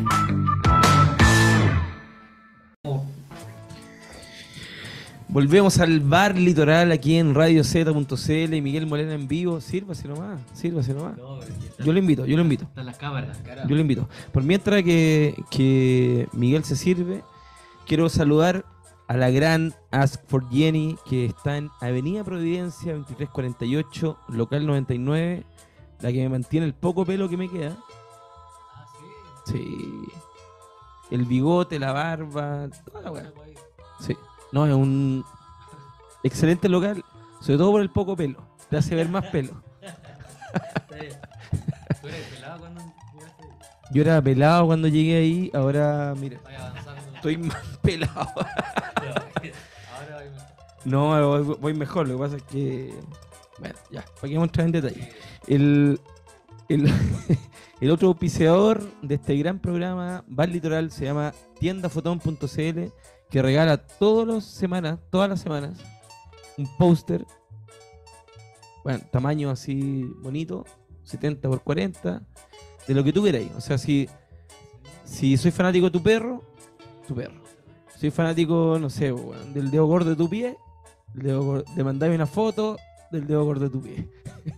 Volvemos al bar litoral aquí en radio z punto c l. Miguel Molina en vivo. Sírvase nomás, sírvase nomás. Yo lo invito, yo lo invito. Están las cámaras. Yo lo invito. Por mientras que, que Miguel se sirve, quiero saludar a la gran Ask for Jenny, que está en Avenida Providencia veintitrés cuarenta y ocho, local noventa y nueve, la que me mantiene el poco pelo que me queda. Ah, sí. Sí. El bigote, la barba, toda la weá. Sí. No, es un excelente local, sobre todo por el poco pelo. Te hace ver más pelo. ¿Tú eres pelado cuando llegaste? Yo era pelado cuando llegué ahí, ahora, mira, Vaya avanzando. estoy más pelado. Ahora voy mejor. No, voy, voy mejor, lo que pasa es que... Bueno, ya, para que entrar en detalle. El, el, el otro auspiciador de este gran programa, Bar Litoral, se llama tienda fotón punto c l, que regala todas las semanas, todas las semanas, un póster, bueno, tamaño así bonito, setenta por cuarenta, de lo que tú queráis. O sea, si, si soy fanático de tu perro, tu perro. Soy fanático, no sé, bueno, del dedo gordo de tu pie, el dedo gordo, de mandarme una foto del dedo gordo de tu pie.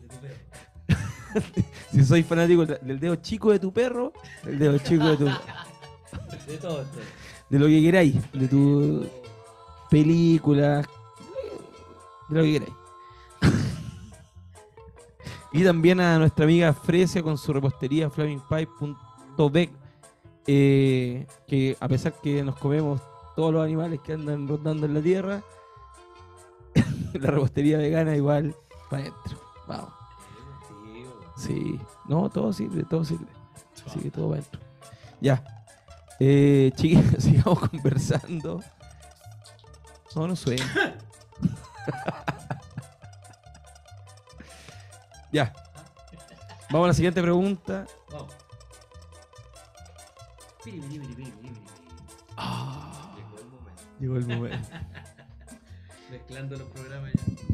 Si soy fanático del dedo chico de tu perro, el dedo chico de tu perro. De todo esto. De lo que queráis, de tu película, de lo que queráis. Y también a nuestra amiga Fresia con su repostería flaming pie punto bec, eh, que a pesar que nos comemos todos los animales que andan rondando en la tierra, la repostería vegana igual para adentro. Vamos. Sí, no, todo sirve, todo sirve. Así que todo para adentro. Ya. Eh, chiquillos, sigamos conversando. No, no suena. Ya. Vamos a la siguiente pregunta. Vamos. Ah, Llegó el momento. llegó el momento. Mezclando los programas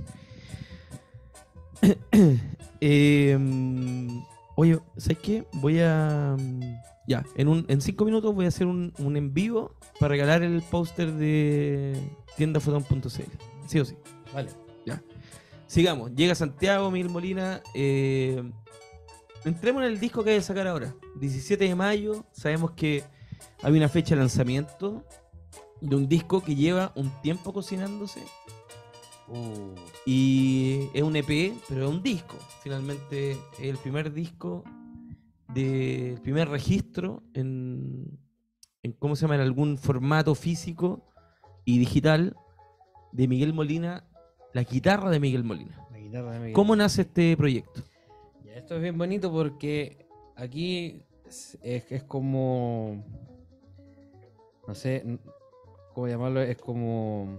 eh, oye, ¿sabes qué? Voy a... Ya, en, un, en cinco minutos voy a hacer un, un en vivo para regalar el póster de tienda fotón punto c l. Sí o sí. Vale. Ya. Sigamos. Llega Santiago, Miguel Molina. Eh, entremos en el disco que hay que sacar ahora. diecisiete de mayo. Sabemos que hay una fecha de lanzamiento de un disco que lleva un tiempo cocinándose. Uh, Y es un E P, pero es un disco. Finalmente es el primer disco, de, el primer registro en, en, ¿cómo se llama? En algún formato físico y digital de Miguel Molina, la guitarra de Miguel Molina. la guitarra de Miguel. ¿Cómo nace este proyecto? Ya, esto es bien bonito porque aquí es, es, es como, no sé, n- cómo llamarlo, es como,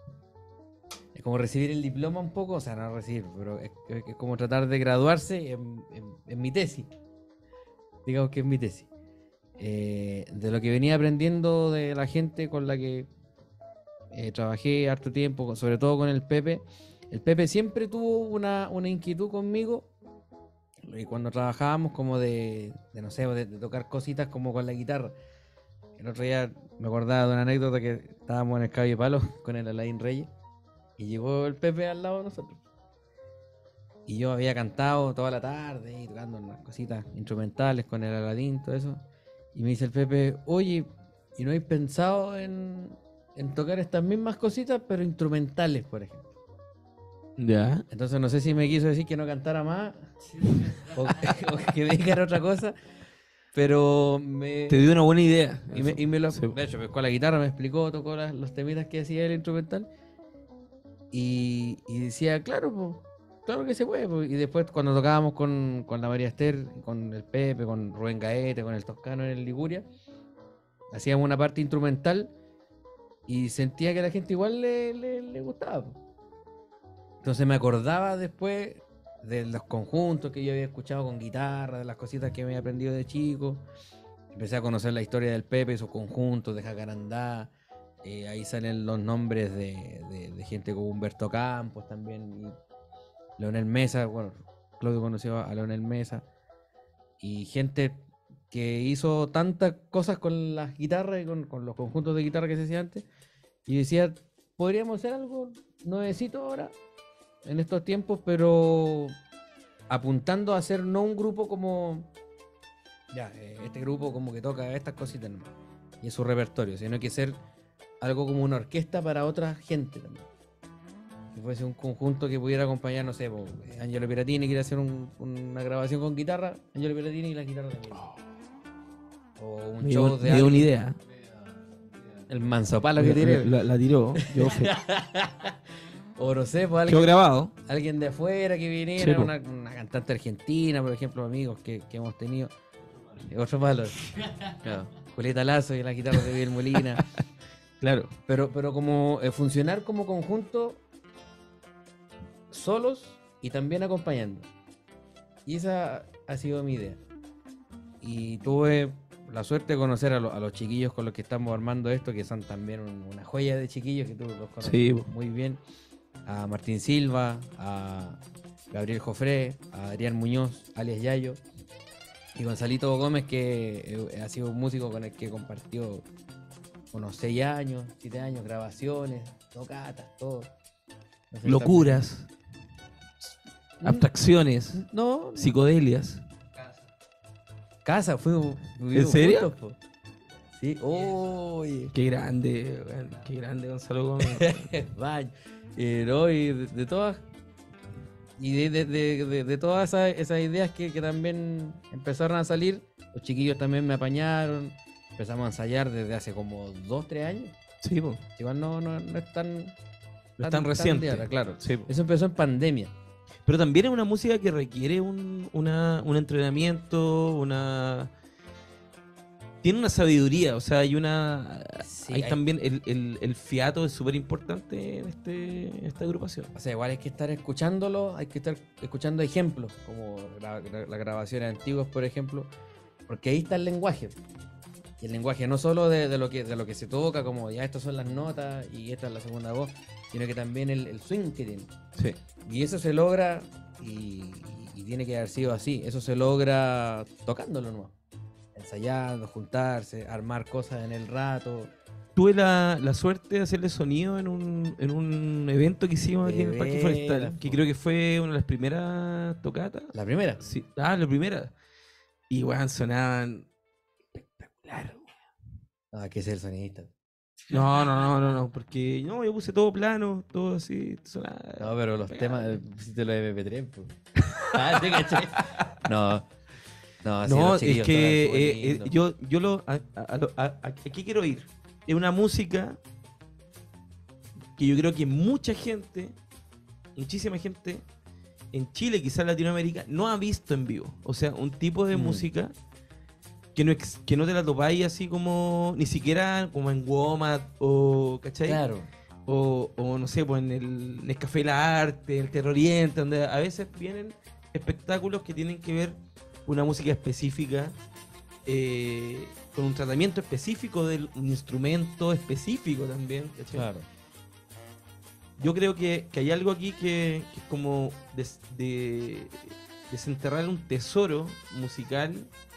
es como recibir el diploma un poco, o sea, no recibir, pero es, es- es como tratar de graduarse en, en- en mi tesis, digamos que es mi tesis, Eh, de lo que venía aprendiendo de la gente con la que eh, trabajé harto tiempo, con- sobre todo con el Pepe. El Pepe siempre tuvo una, una inquietud conmigo y cuando trabajábamos como de, de no sé, de, de tocar cositas como con la guitarra. El otro día me acordaba de una anécdota que estábamos en el Caballo de Palo con el Alain Reyes y llegó el Pepe al lado de nosotros. Y yo había cantado toda la tarde y tocando unas cositas instrumentales con el Aladín, todo eso. Y me dice el Pepe, oye, ¿y no habéis pensado en, en tocar estas mismas cositas pero instrumentales, por ejemplo? Ya. Entonces no sé si me quiso decir que no cantara más o, o que me dijera otra cosa, pero me... Te dio una buena idea. Y me, y me lo, Sí. de hecho, pescó la guitarra, me explicó, tocó las- los temitas que hacía el instrumental. Y, y decía, claro, po, claro que se puede. Po. Y después cuando tocábamos con, con la María Esther, con el Pepe, con Rubén Gaete, con el Toscano en el Liguria, hacíamos una parte instrumental y sentía que a la gente igual le, le, le gustaba. Po. Entonces me acordaba después de los conjuntos que yo había escuchado con guitarra, de las cositas que me había aprendido de chico. Empecé a conocer la historia del Pepe, sus conjuntos, de Jacarandá. Eh, ahí salen los nombres de, de- de gente como Humberto Campos también. Y Leonel Mesa, bueno, Claudio conoció a Leonel Mesa. Y gente que hizo tantas cosas con las guitarras y con, con los conjuntos de guitarra que se hacía antes. Y decía, podríamos hacer algo nuevecito ahora, en estos tiempos, pero apuntando a hacer no un grupo como... Ya, eh, este grupo como que toca estas cositas nomás. Y es su repertorio, sino que ser algo como una orquesta para otra gente también. Que fuese un conjunto que pudiera acompañar, no sé, po, eh, Angelo Piratini quiere hacer un- una grabación con guitarra, Angelo Piratini y la guitarra también. O un Me show dio, de me dio una alguien- idea. El manso palo que tiene. La, la- la tiró. Yo fe- O no sé, pues Quedó alguien, grabado. alguien de afuera que viniera, Sí, po. una, una cantante argentina, por ejemplo, amigos que, que hemos tenido. Otro palo. Claro. Julieta Lazo y la guitarra de Miguel Molina. Claro. Pero, pero como eh, funcionar como conjunto solos y también acompañando. Y esa ha sido mi idea. Y tuve la suerte de conocer a, lo- a los chiquillos con los que estamos armando esto, que son también un- una joya de chiquillos que tú los conoces Sí, po. muy bien. A Martín Silva, a Gabriel Jofré, a Adrián Muñoz, alias Yayo, y Gonzalito Gómez, que eh, ha sido un músico con el que compartió unos seis años, siete años, grabaciones, tocatas, todo. No sé, Locuras, Mm, abstracciones, No, psicodelias. casa, fuimos. ¿En serio? juntos, po. Sí, oye. Qué grande, weón, qué grande Gonzalo Gómez. Vaya. Eh, no, y de, de todas. Y de, de, de, de- de todas esas, esas ideas que, que también empezaron a salir, los chiquillos también me apañaron. Empezamos a ensayar desde hace como dos, tres años. Sí, po. Igual no, no, no es tan. No es tan reciente. de ahora, claro. Sí, po. Eso empezó en pandemia. Pero también es una música que requiere un, una, un entrenamiento, una... Tiene una sabiduría, o sea, hay una... Sí, hay, hay- también el, el, el fiato es súper importante en, este, en esta agrupación. O sea, igual hay que estar escuchándolo, hay que estar escuchando ejemplos, como la- la- las grabaciones antiguas, por ejemplo, porque ahí está el lenguaje. Y el lenguaje no solo de, de lo que, de lo que se toca, como ya estas son las notas y esta es la segunda voz, sino que también el, el swing que tiene. Sí. Y eso se logra, y, y- y tiene que haber sido así, eso se logra tocándolo nomás. Ensayando, juntarse, armar cosas en el rato. Tuve la, la suerte de hacerle sonido en un, en un evento que hicimos aquí De en el Parque veras, Forestal, que po. creo que fue una de las primeras tocatas. La primera. Sí. Ah, la primera. Y weón, sonaban espectacular, weón. Ah, que es el sonidista. No, no, no, no, no, porque no, yo puse todo plano, todo así. Sonaba, No, pero los pegaba. temas, eh, pusiste los M P tres, pues. Ah, te caché. No, no, sí, No, los es chiquillos que tocan eh, súper eh, lindo. yo, yo lo. A, a- a lo- a- a- aquí quiero ir. Es una música que yo creo que mucha gente, muchísima gente en Chile, quizás en Latinoamérica, no ha visto en vivo. O sea, un tipo de Mm. música que no, ex- que no te la topáis así como, ni siquiera como en Womat o, ¿cachai? Claro. O, o no sé, pues en el Nescafé La Arte, el Terror Oriente, donde a veces vienen espectáculos que tienen que ver con una música específica, eh, con un tratamiento específico del un instrumento específico también. ¿cachai? Claro. Yo creo que, que hay algo aquí que, que es como des- de, desenterrar un tesoro musical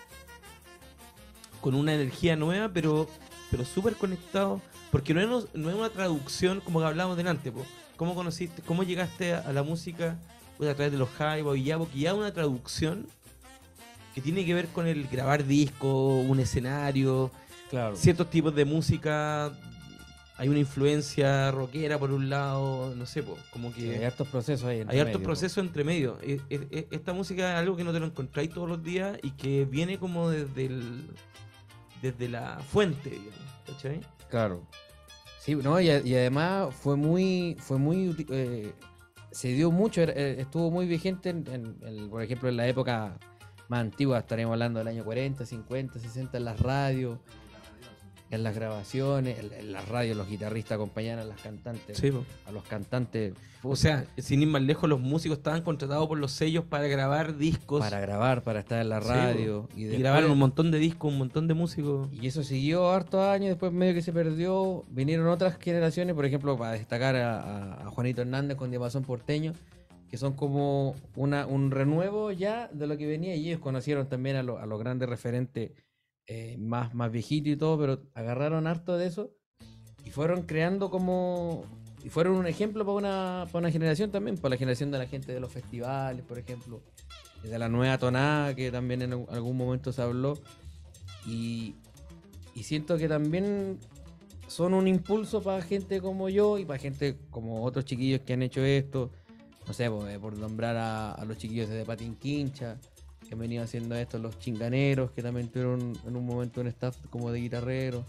con una energía nueva, pero, pero súper conectado, porque no es, no es una traducción como que hablábamos delante, po. ¿Cómo conociste, cómo llegaste a, a la música pues, a través de los Jaiba y ya, porque ya una traducción que tiene que ver con el grabar disco, un escenario, Claro. ciertos tipos de música, hay una influencia rockera por un lado, no sé, po, como Sí, que hay hartos procesos ahí. entre hay hartos medio, procesos entre medio. E- e- e- Esta música es algo que no te lo encontráis todos los días y que viene como desde el, desde la fuente, digamos, ¿cachai? po. Claro. Sí, no, y, y además fue muy, fue muy, uti- eh, se dio mucho, era- eh, estuvo muy vigente, en, en- en, por ejemplo, en la época más antigua, estaremos hablando del año cuarenta, cincuenta, sesenta, en las radios, en las grabaciones, en, en las radios los guitarristas acompañaban a las cantantes, Sí, po. a los cantantes. O sea, sin ir más lejos, los músicos estaban contratados por los sellos para grabar discos. para grabar, para estar en la Sí, radio. po. y Y, después- grabaron un montón de discos, un montón de músicos. Y eso siguió hartos años, después medio que se perdió, vinieron otras generaciones, por ejemplo, para destacar a, a- a Juanito Hernández con Diapasón Porteño, que son como una, un renuevo ya de lo que venía, y ellos conocieron también a, lo- a los grandes referentes eh, más, más viejitos y todo, pero agarraron harto de eso y fueron creando como... Y fueron un ejemplo para una, para una generación también, para la generación de la gente de los festivales, por ejemplo, de la nueva tonada, que también en algún momento se habló. Y, y siento que también son un impulso para gente como yo y para gente como otros chiquillos que han hecho esto. No sé, por, por nombrar a, a los chiquillos de Patín Quincha, que han venido haciendo esto, los chinganeros, que también tuvieron en un momento un staff como de guitarrero.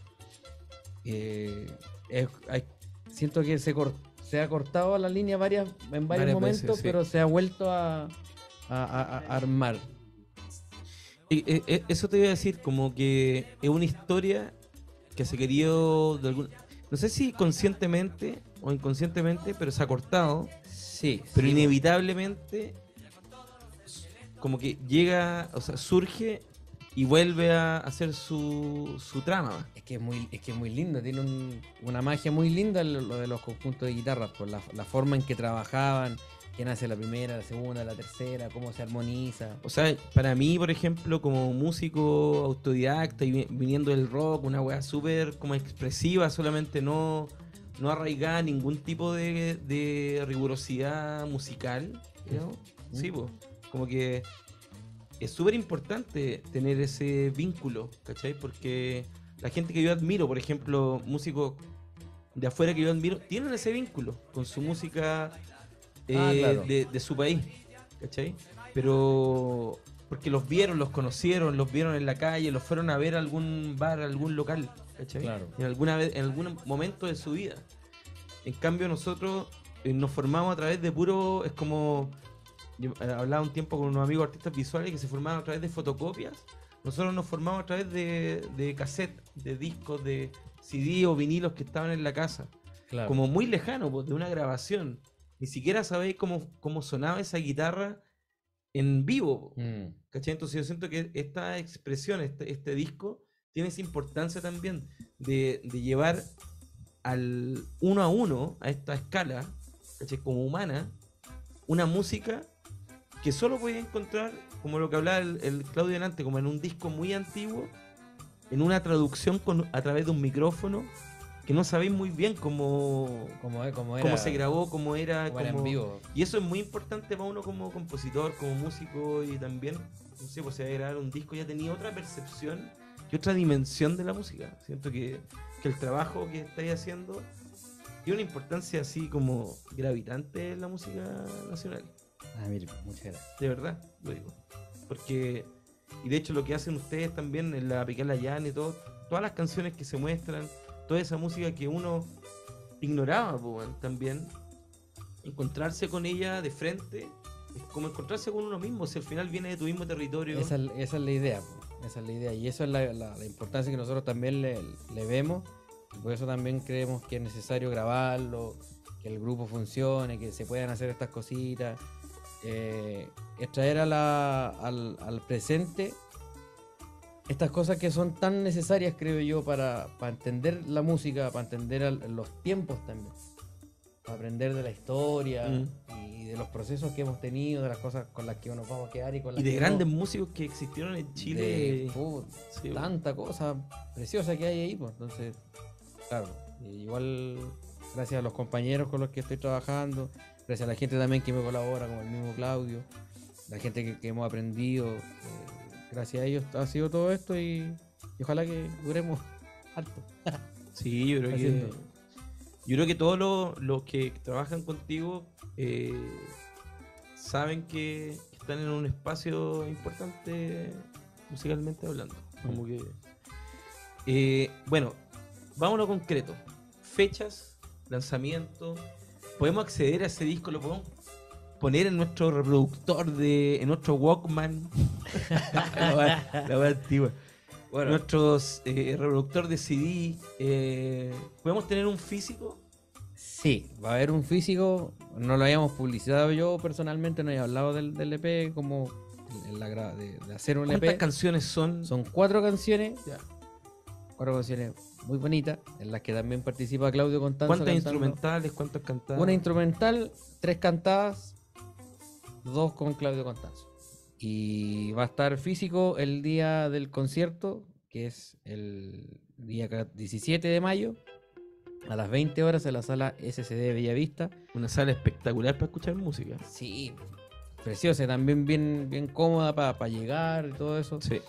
Eh, es- hay- siento que se, cor- se ha cortado la línea varias, en varios Varias momentos, veces, sí. pero se ha vuelto a, a- a- a armar. Y, e- e- eso te iba a decir, como que es una historia que se querido de algún... No sé si conscientemente o inconscientemente, pero se ha cortado. Sí, Pero sí, inevitablemente como que llega, o sea, surge y vuelve a hacer su, su trama. Es que es muy, es que es muy lindo, tiene un- una magia muy linda lo, lo de los conjuntos de guitarras, por la, la forma en que trabajaban, quién hace la primera, la segunda, la tercera, cómo se armoniza. O sea, para mí, por ejemplo, como músico autodidacta y vi- viniendo del rock, una weá súper como expresiva, solamente no, no arraigada en ningún tipo de, de rigurosidad musical, ¿no? Sí, pues, como que es súper importante tener ese vínculo, ¿cachai? Porque la gente que yo admiro, por ejemplo, músicos de afuera que yo admiro, tienen ese vínculo con su música eh, Ah, claro. de, de su país, ¿cachai? Pero porque los vieron, los conocieron, los vieron en la calle, los fueron a ver a algún bar, a algún local, ¿cachai? Claro. En, alguna vez, en algún momento de su vida. En cambio nosotros eh, nos formamos a través de puro, es como, yo eh, hablaba un tiempo con unos amigos artistas visuales que se formaban a través de fotocopias. Nosotros nos formamos a través de, de cassette, de discos, de C D o vinilos que estaban en la casa. Claro. Como muy lejano, pues, de una grabación. Ni siquiera sabéis cómo, cómo sonaba esa guitarra en vivo, po, Mm, ¿cachai? Entonces yo siento que esta expresión, este, este disco, tiene esa importancia también de, de llevar al uno a uno, a esta escala, ¿cachai? Como humana, una música que solo podía encontrar, como lo que hablaba el, el Claudio delante, como en un disco muy antiguo, en una traducción con, a través de un micrófono, que no sabéis muy bien cómo, como, como era, cómo se grabó, cómo era, cómo era en cómo- vivo. y eso es muy importante para uno como compositor, como músico y también, no sé, pues si va a grabar un disco ya tenía otra percepción y otra dimensión de la música. Siento que, que el trabajo que estáis haciendo tiene una importancia así como gravitante en la música nacional. Ah, mire, muchas gracias. De verdad, lo digo. Porque, y de hecho lo que hacen ustedes también en la Picala Llana y todo, todas las canciones que se muestran, toda esa música que uno ignoraba, po, weón, también, encontrarse con ella de frente es como encontrarse con uno mismo, si al final viene de tu mismo territorio. Esa, es- esa es la idea, po, esa es la idea. Y eso es la, la- la importancia que nosotros también le, le vemos. Y por eso también creemos que es necesario grabarlo, que el grupo funcione, que se puedan hacer estas cositas. Eh, es traer a la- al, al presente estas cosas que son tan necesarias, creo yo, para, para entender la música, para entender al- los tiempos también. Para aprender de la historia Mm. y de los procesos que hemos tenido, de las cosas con las que nos vamos a quedar y con las Y de que grandes no. músicos que existieron en Chile. De, pu- Sí, tanta cosa preciosa que hay ahí, pues. Entonces, claro, igual gracias a los compañeros con los que estoy trabajando, gracias a la gente también que me colabora, como el mismo Claudio, la gente que, que hemos aprendido, eh, gracias a ellos ha sido todo esto y, y ojalá que duremos harto. Sí, yo creo que, Haciendo. yo creo que todos los, los que trabajan contigo eh, saben que están en un espacio importante musicalmente hablando. Como que, eh, bueno, vámonos a concreto. Fechas, lanzamiento. ¿Podemos acceder a ese disco? ¿Lo podemos poner en nuestro reproductor de, en nuestro Walkman? la wea- la wea antigua. Bueno, Nuestro eh, reproductor de C D. eh, ¿Podemos tener un físico? sí, va a haber un físico, no lo habíamos publicitado yo personalmente, no he hablado del, del E P como en la gra- de, de hacer un E ¿Cuántas P. canciones son? Son cuatro canciones, Ya. cuatro canciones muy bonitas, en las que también participa Claudio Constanzo. ¿Cuántas cantando. instrumentales? ¿Cuántas cantadas? Una instrumental, tres cantadas, dos con Claudio Constanzo. Y va a estar físico el día del concierto, que es el día ca- diecisiete de mayo, a las veinte horas en la sala S C D Bellavista. Una sala espectacular para escuchar música. Sí, preciosa, también bien, bien cómoda para llegar y todo eso. Sí.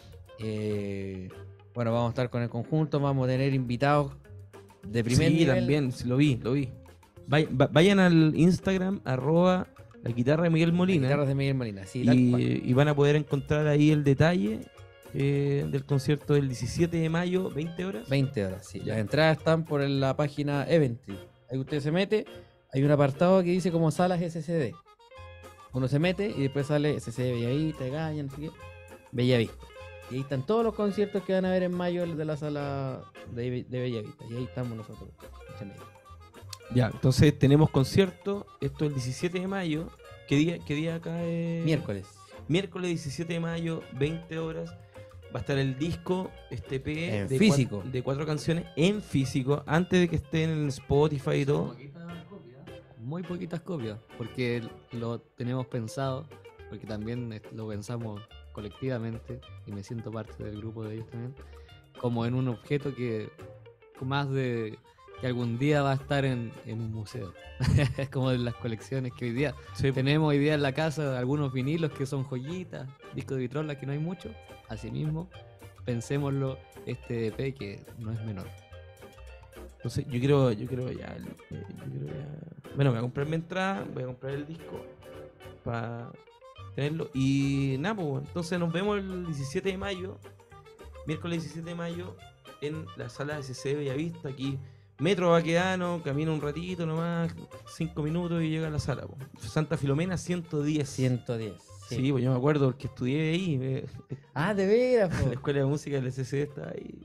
Eh, bueno, vamos a estar con el conjunto, vamos a tener invitados de primer Sí, nivel. también, sí, lo vi, lo vi. Vay- va- Vayan al Instagram, arroba la guitarra de Miguel Las Molina. guitarras de Miguel Molina, sí, tal cual. y, y van a poder encontrar ahí el detalle eh, del concierto del diecisiete de mayo, veinte horas. veinte horas, sí. Ya. Las entradas están por la página Eventry. Ahí usted se mete, hay un apartado que dice como salas S C D. Uno se mete y después sale S C D Bellavista, Gaña, no sé qué, Bellavista. Y ahí están todos los conciertos que van a haber en mayo de la sala de, de Bellavista. Y ahí estamos nosotros. entre medio. Ya, entonces tenemos concierto. Esto es el diecisiete de mayo. ¿Qué día, qué día acá es? Miércoles. Miércoles diecisiete de mayo, veinte horas. Va a estar el disco, este E P En de, físico. cua- de cuatro canciones en físico, antes de que estén en Spotify y todo. Muy poquitas copias, porque lo tenemos pensado, porque también eh, lo pensamos colectivamente, y me siento parte del grupo de ellos también, como en un objeto que más de que algún día va a estar en, en un museo. Es como de las colecciones que hoy día Sí. tenemos hoy día en la casa, algunos vinilos que son joyitas, discos de vitrola que no hay mucho. Asimismo, pensémoslo, este E P que no es menor. Entonces yo quiero, yo quiero ya, el- eh, yo quiero ya- bueno, voy a comprar mi entrada, voy a comprar el disco para tenerlo. Y nada, pues, entonces nos vemos el diecisiete de mayo, miércoles diecisiete de mayo, en la sala de S C Bellavista, aquí, Metro Baquedano, camina un ratito nomás, cinco minutos y llega a la sala, po. Santa Filomena ciento diez. ciento diez. Sí, Sí. pues yo me acuerdo porque estudié ahí, eh, Ah, de veras, po. la escuela de música del S C D estaba ahí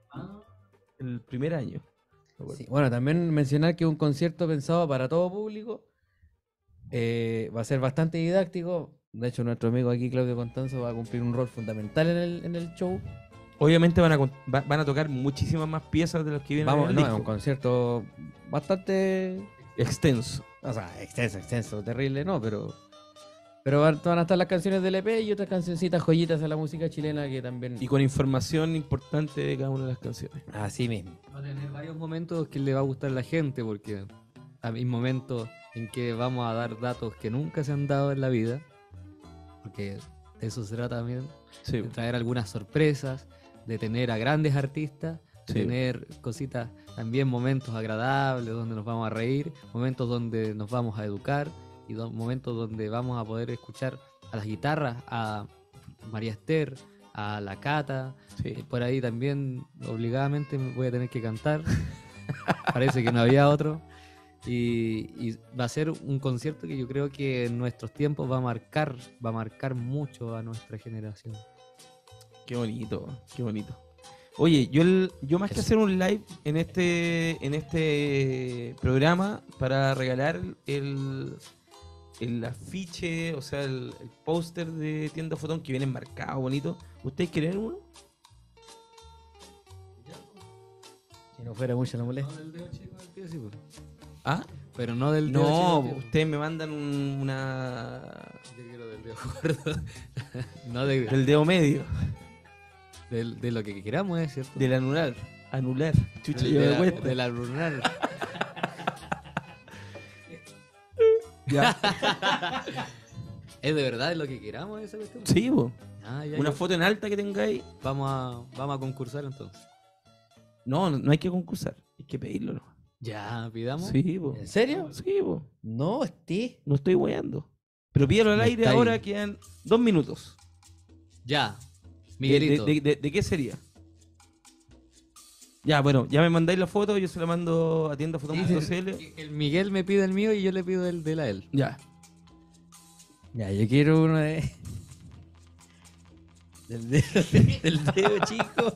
el primer año. me acuerdo. Sí, bueno, también mencionar que es un concierto pensado para todo público. Eh, va a ser bastante didáctico. De hecho, nuestro amigo aquí, Claudio Constanzo, va a cumplir un rol fundamental en el, en el show. Obviamente van a, con- va- van a tocar muchísimas más piezas de las que vienen Vamos, en no, el es un disco. concierto bastante. Extenso. O sea, extenso, extenso, terrible, no, pero. Pero van, van a estar las canciones del E P y otras cancioncitas joyitas de la música chilena que también. Y con información importante de cada una de las canciones. Así mismo. Va a tener varios momentos que le va a gustar a la gente, porque hay momentos en que vamos a dar datos que nunca se han dado en la vida, porque de eso se trata también, Sí. de traer algunas sorpresas, de tener a grandes artistas, de Sí. tener cositas, también momentos agradables donde nos vamos a reír, momentos donde nos vamos a educar y do- momentos donde vamos a poder escuchar a las guitarras, a María Esther, a la Cata. Sí. Eh, Por ahí también obligadamente me voy a tener que cantar. Parece que no había otro. Y, y va a ser un concierto que yo creo que en nuestros tiempos va a marcar, va a marcar mucho a nuestra generación. Qué bonito, qué bonito. Oye, yo el, yo más que hacer un live en este en este programa para regalar el, el afiche, o sea, el, el póster de Tienda Fotón que viene enmarcado, bonito. ¿Ustedes quieren uno? Si no fuera mucho la molestia. No del dedo chico del pie, sí, pues. ¿Ah? Pero no del dedo No, chico del pie. ustedes me mandan un- una Yo quiero del dedo gordo. No de, del dedo medio, del- de lo que queramos, ¿es cierto? del anular, anular. Chucha, Del- yo de, me la, cuesta. de la lunar. Ya. ¿Es de verdad es lo que queramos esa cuestión? Sí, po. Ah, ya, Una ya. foto en alta que tengáis. Vamos a, vamos a concursar entonces. No, no, no hay que concursar, hay que pedirlo, ¿no? Ya, pidamos. Sí, po. ¿En serio? Sí, po. No, este. No estoy weando. Pero pídelo al Me aire está ahí. ahora, quedan dos minutos. Ya. ¿De, Miguelito. de- de- de qué sería? Ya, bueno, ya me mandáis la foto, yo se la mando a tienda fotón punto c l. El Miguel me pide el mío y yo le pido el de él a él. Ya. Ya, yo quiero uno de. Del dedo, del dedo chico.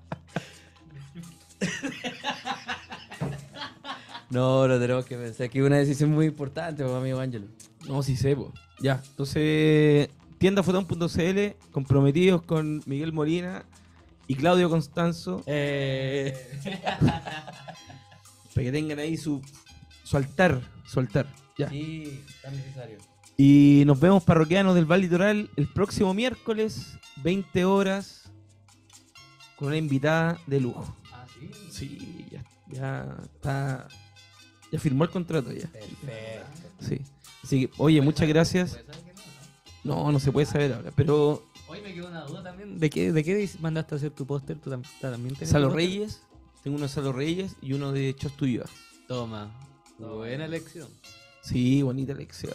No, no tenemos que pensar que es una decisión muy importante, pues, amigo Ángelo. No, sí sé, po. Ya, entonces, tienda fotón punto c l, comprometidos con Miguel Molina y Claudio Constanzo, Eh, para que tengan ahí su, su altar, su altar. Ya. sí, tan necesario. Y nos vemos parroquianos del Val Litoral el próximo miércoles, veinte horas, con una invitada de lujo. Ah, sí. Sí, ya, ya está. Ya firmó el contrato ya. Perfecto. Sí. Así que, oye, muchas gracias. No, no se puede saber ahora, pero Hoy me quedó una duda también. ¿De qué, de qué dis- mandaste a hacer tu póster? ¿Tú tam- también tenés Salo tu póster? Reyes, tengo uno de Salo Reyes y uno de Chostuiva. Toma. Buena elección. Sí, bonita elección.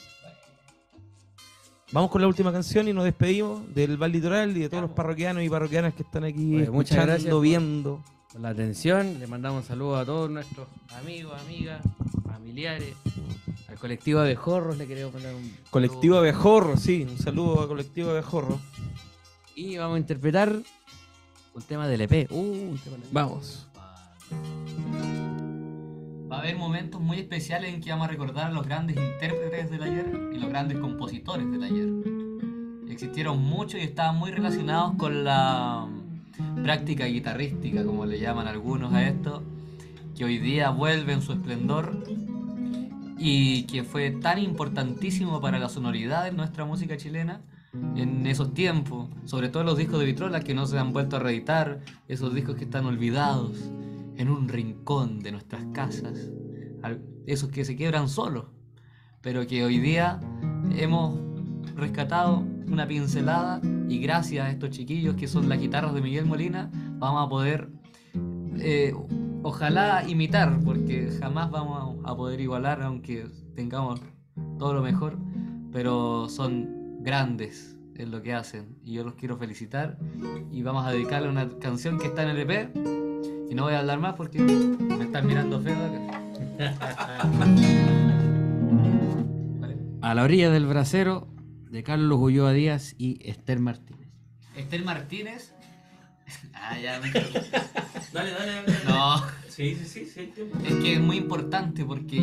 Vamos con la última canción y nos despedimos del Val Litoral y de todos los parroquianos y parroquianas que están aquí Oye, muchas escuchando, gracias por- viendo. Por la atención, le mandamos saludos a todos nuestros amigos, amigas, familiares, al colectivo Abejorros le queremos mandar un Colectivo saludo. Abejorro, sí, un saludo a Colectivo Abejorro. Y vamos a interpretar un tema del E P. Uh, un tema del E P. Vamos. Va a haber momentos muy especiales en que vamos a recordar a los grandes intérpretes del ayer y los grandes compositores del ayer. Existieron muchos y estaban muy relacionados con la mm, práctica guitarrística, como le llaman algunos a esto, que hoy día vuelve en su esplendor y que fue tan importantísimo para la sonoridad de nuestra música chilena en esos tiempos, sobre todo los discos de Vitrola que no se han vuelto a reeditar, esos discos que están olvidados en un rincón de nuestras casas, al- esos que se quiebran solos, pero que hoy día hemos rescatado una pincelada y gracias a estos chiquillos que son las guitarras de Miguel Molina vamos a poder eh, ojalá imitar, porque jamás vamos a poder igualar aunque tengamos todo lo mejor, pero son grandes en lo que hacen y yo los quiero felicitar y vamos a dedicarle una canción que está en el E P y no voy a hablar más porque me están mirando feo acá. ¿Vale? A la orilla del brasero, de Carlos Ulloa Díaz y Esther Martínez. Esther Martínez. Ah, ya me. Dale, dale, dale. No. Sí, sí, sí, sí. Es que es muy importante porque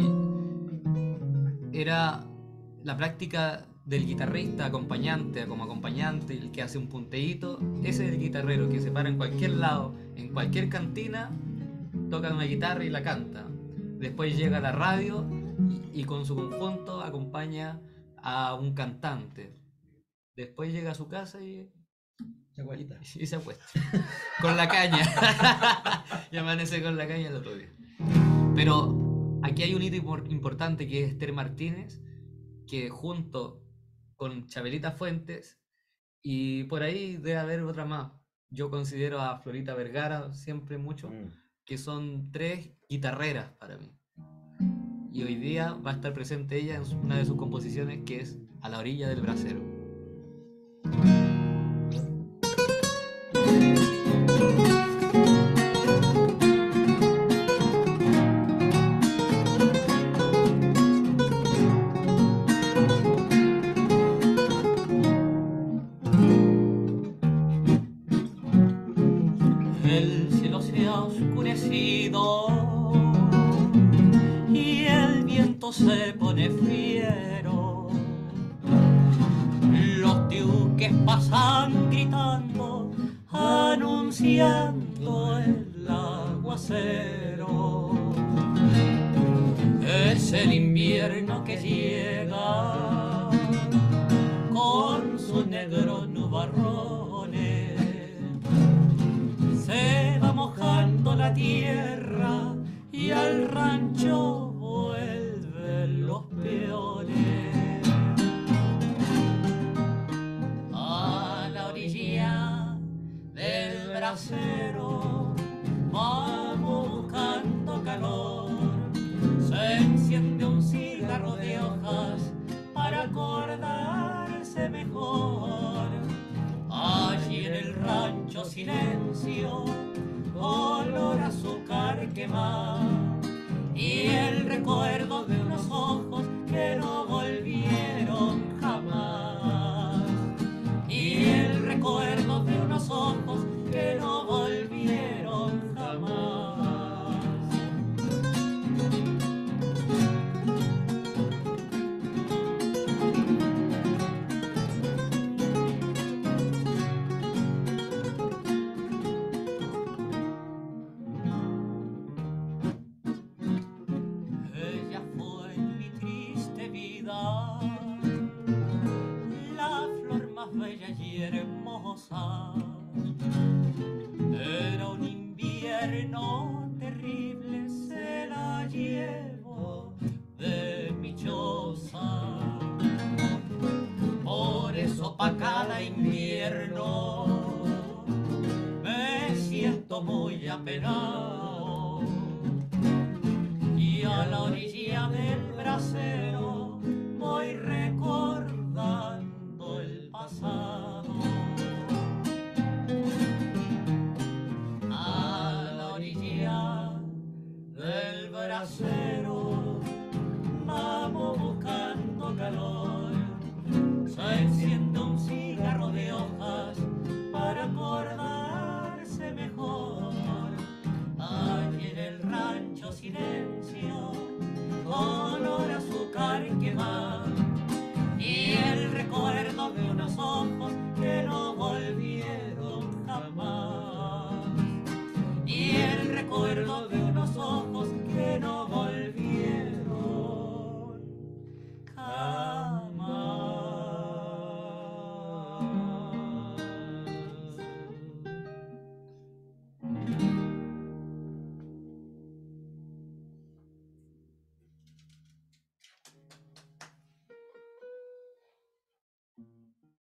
era la práctica del guitarrista acompañante, como acompañante, el que hace un punteíto. Ese es el guitarrero que se para en cualquier lado, en cualquier cantina, toca una guitarra y la canta. Después llega a la radio y, y con su conjunto acompaña a un cantante. Después llega a su casa y y se acuesta con la caña y amanece con la caña el otro día. Pero aquí hay un hito impor- importante que es Esther Martínez, que junto con Chabelita Fuentes y por ahí debe haber otra más, yo considero a Florita Vergara siempre mucho, Mm. que son tres guitarreras para mí. Y hoy día va a estar presente ella en su- una de sus composiciones, que es A la orilla del brasero. El cielo se ha oscurecido y el viento se pone fiero. Los diuques pasan gritando, anunciando el aguacero. Es el invierno que llega con sus negros nubarrones. Se va mojando la tierra y al rancho vuelven los peones. A la orilla del brasero vamos buscando calor. Se enciende un cigarro de hojas para acordarse mejor. Allí en el rancho silencio, olor a azúcar quemado y el recuerdo de unos ojos que no volvieron jamás. Y el recuerdo de unos ojos que no volvieron jamás. Ella fue en mi triste vida la flor más bella y hermosa. Era un invierno terrible, se la llevo de mi choza. Por eso pa' cada invierno me siento muy apenado. Y a la orilla del brasero voy recordando el pasado. A la orilla del brasero vamos buscando calor. Se enciende un cigarro de hojas para acordarse mejor. Allí en el rancho silencio,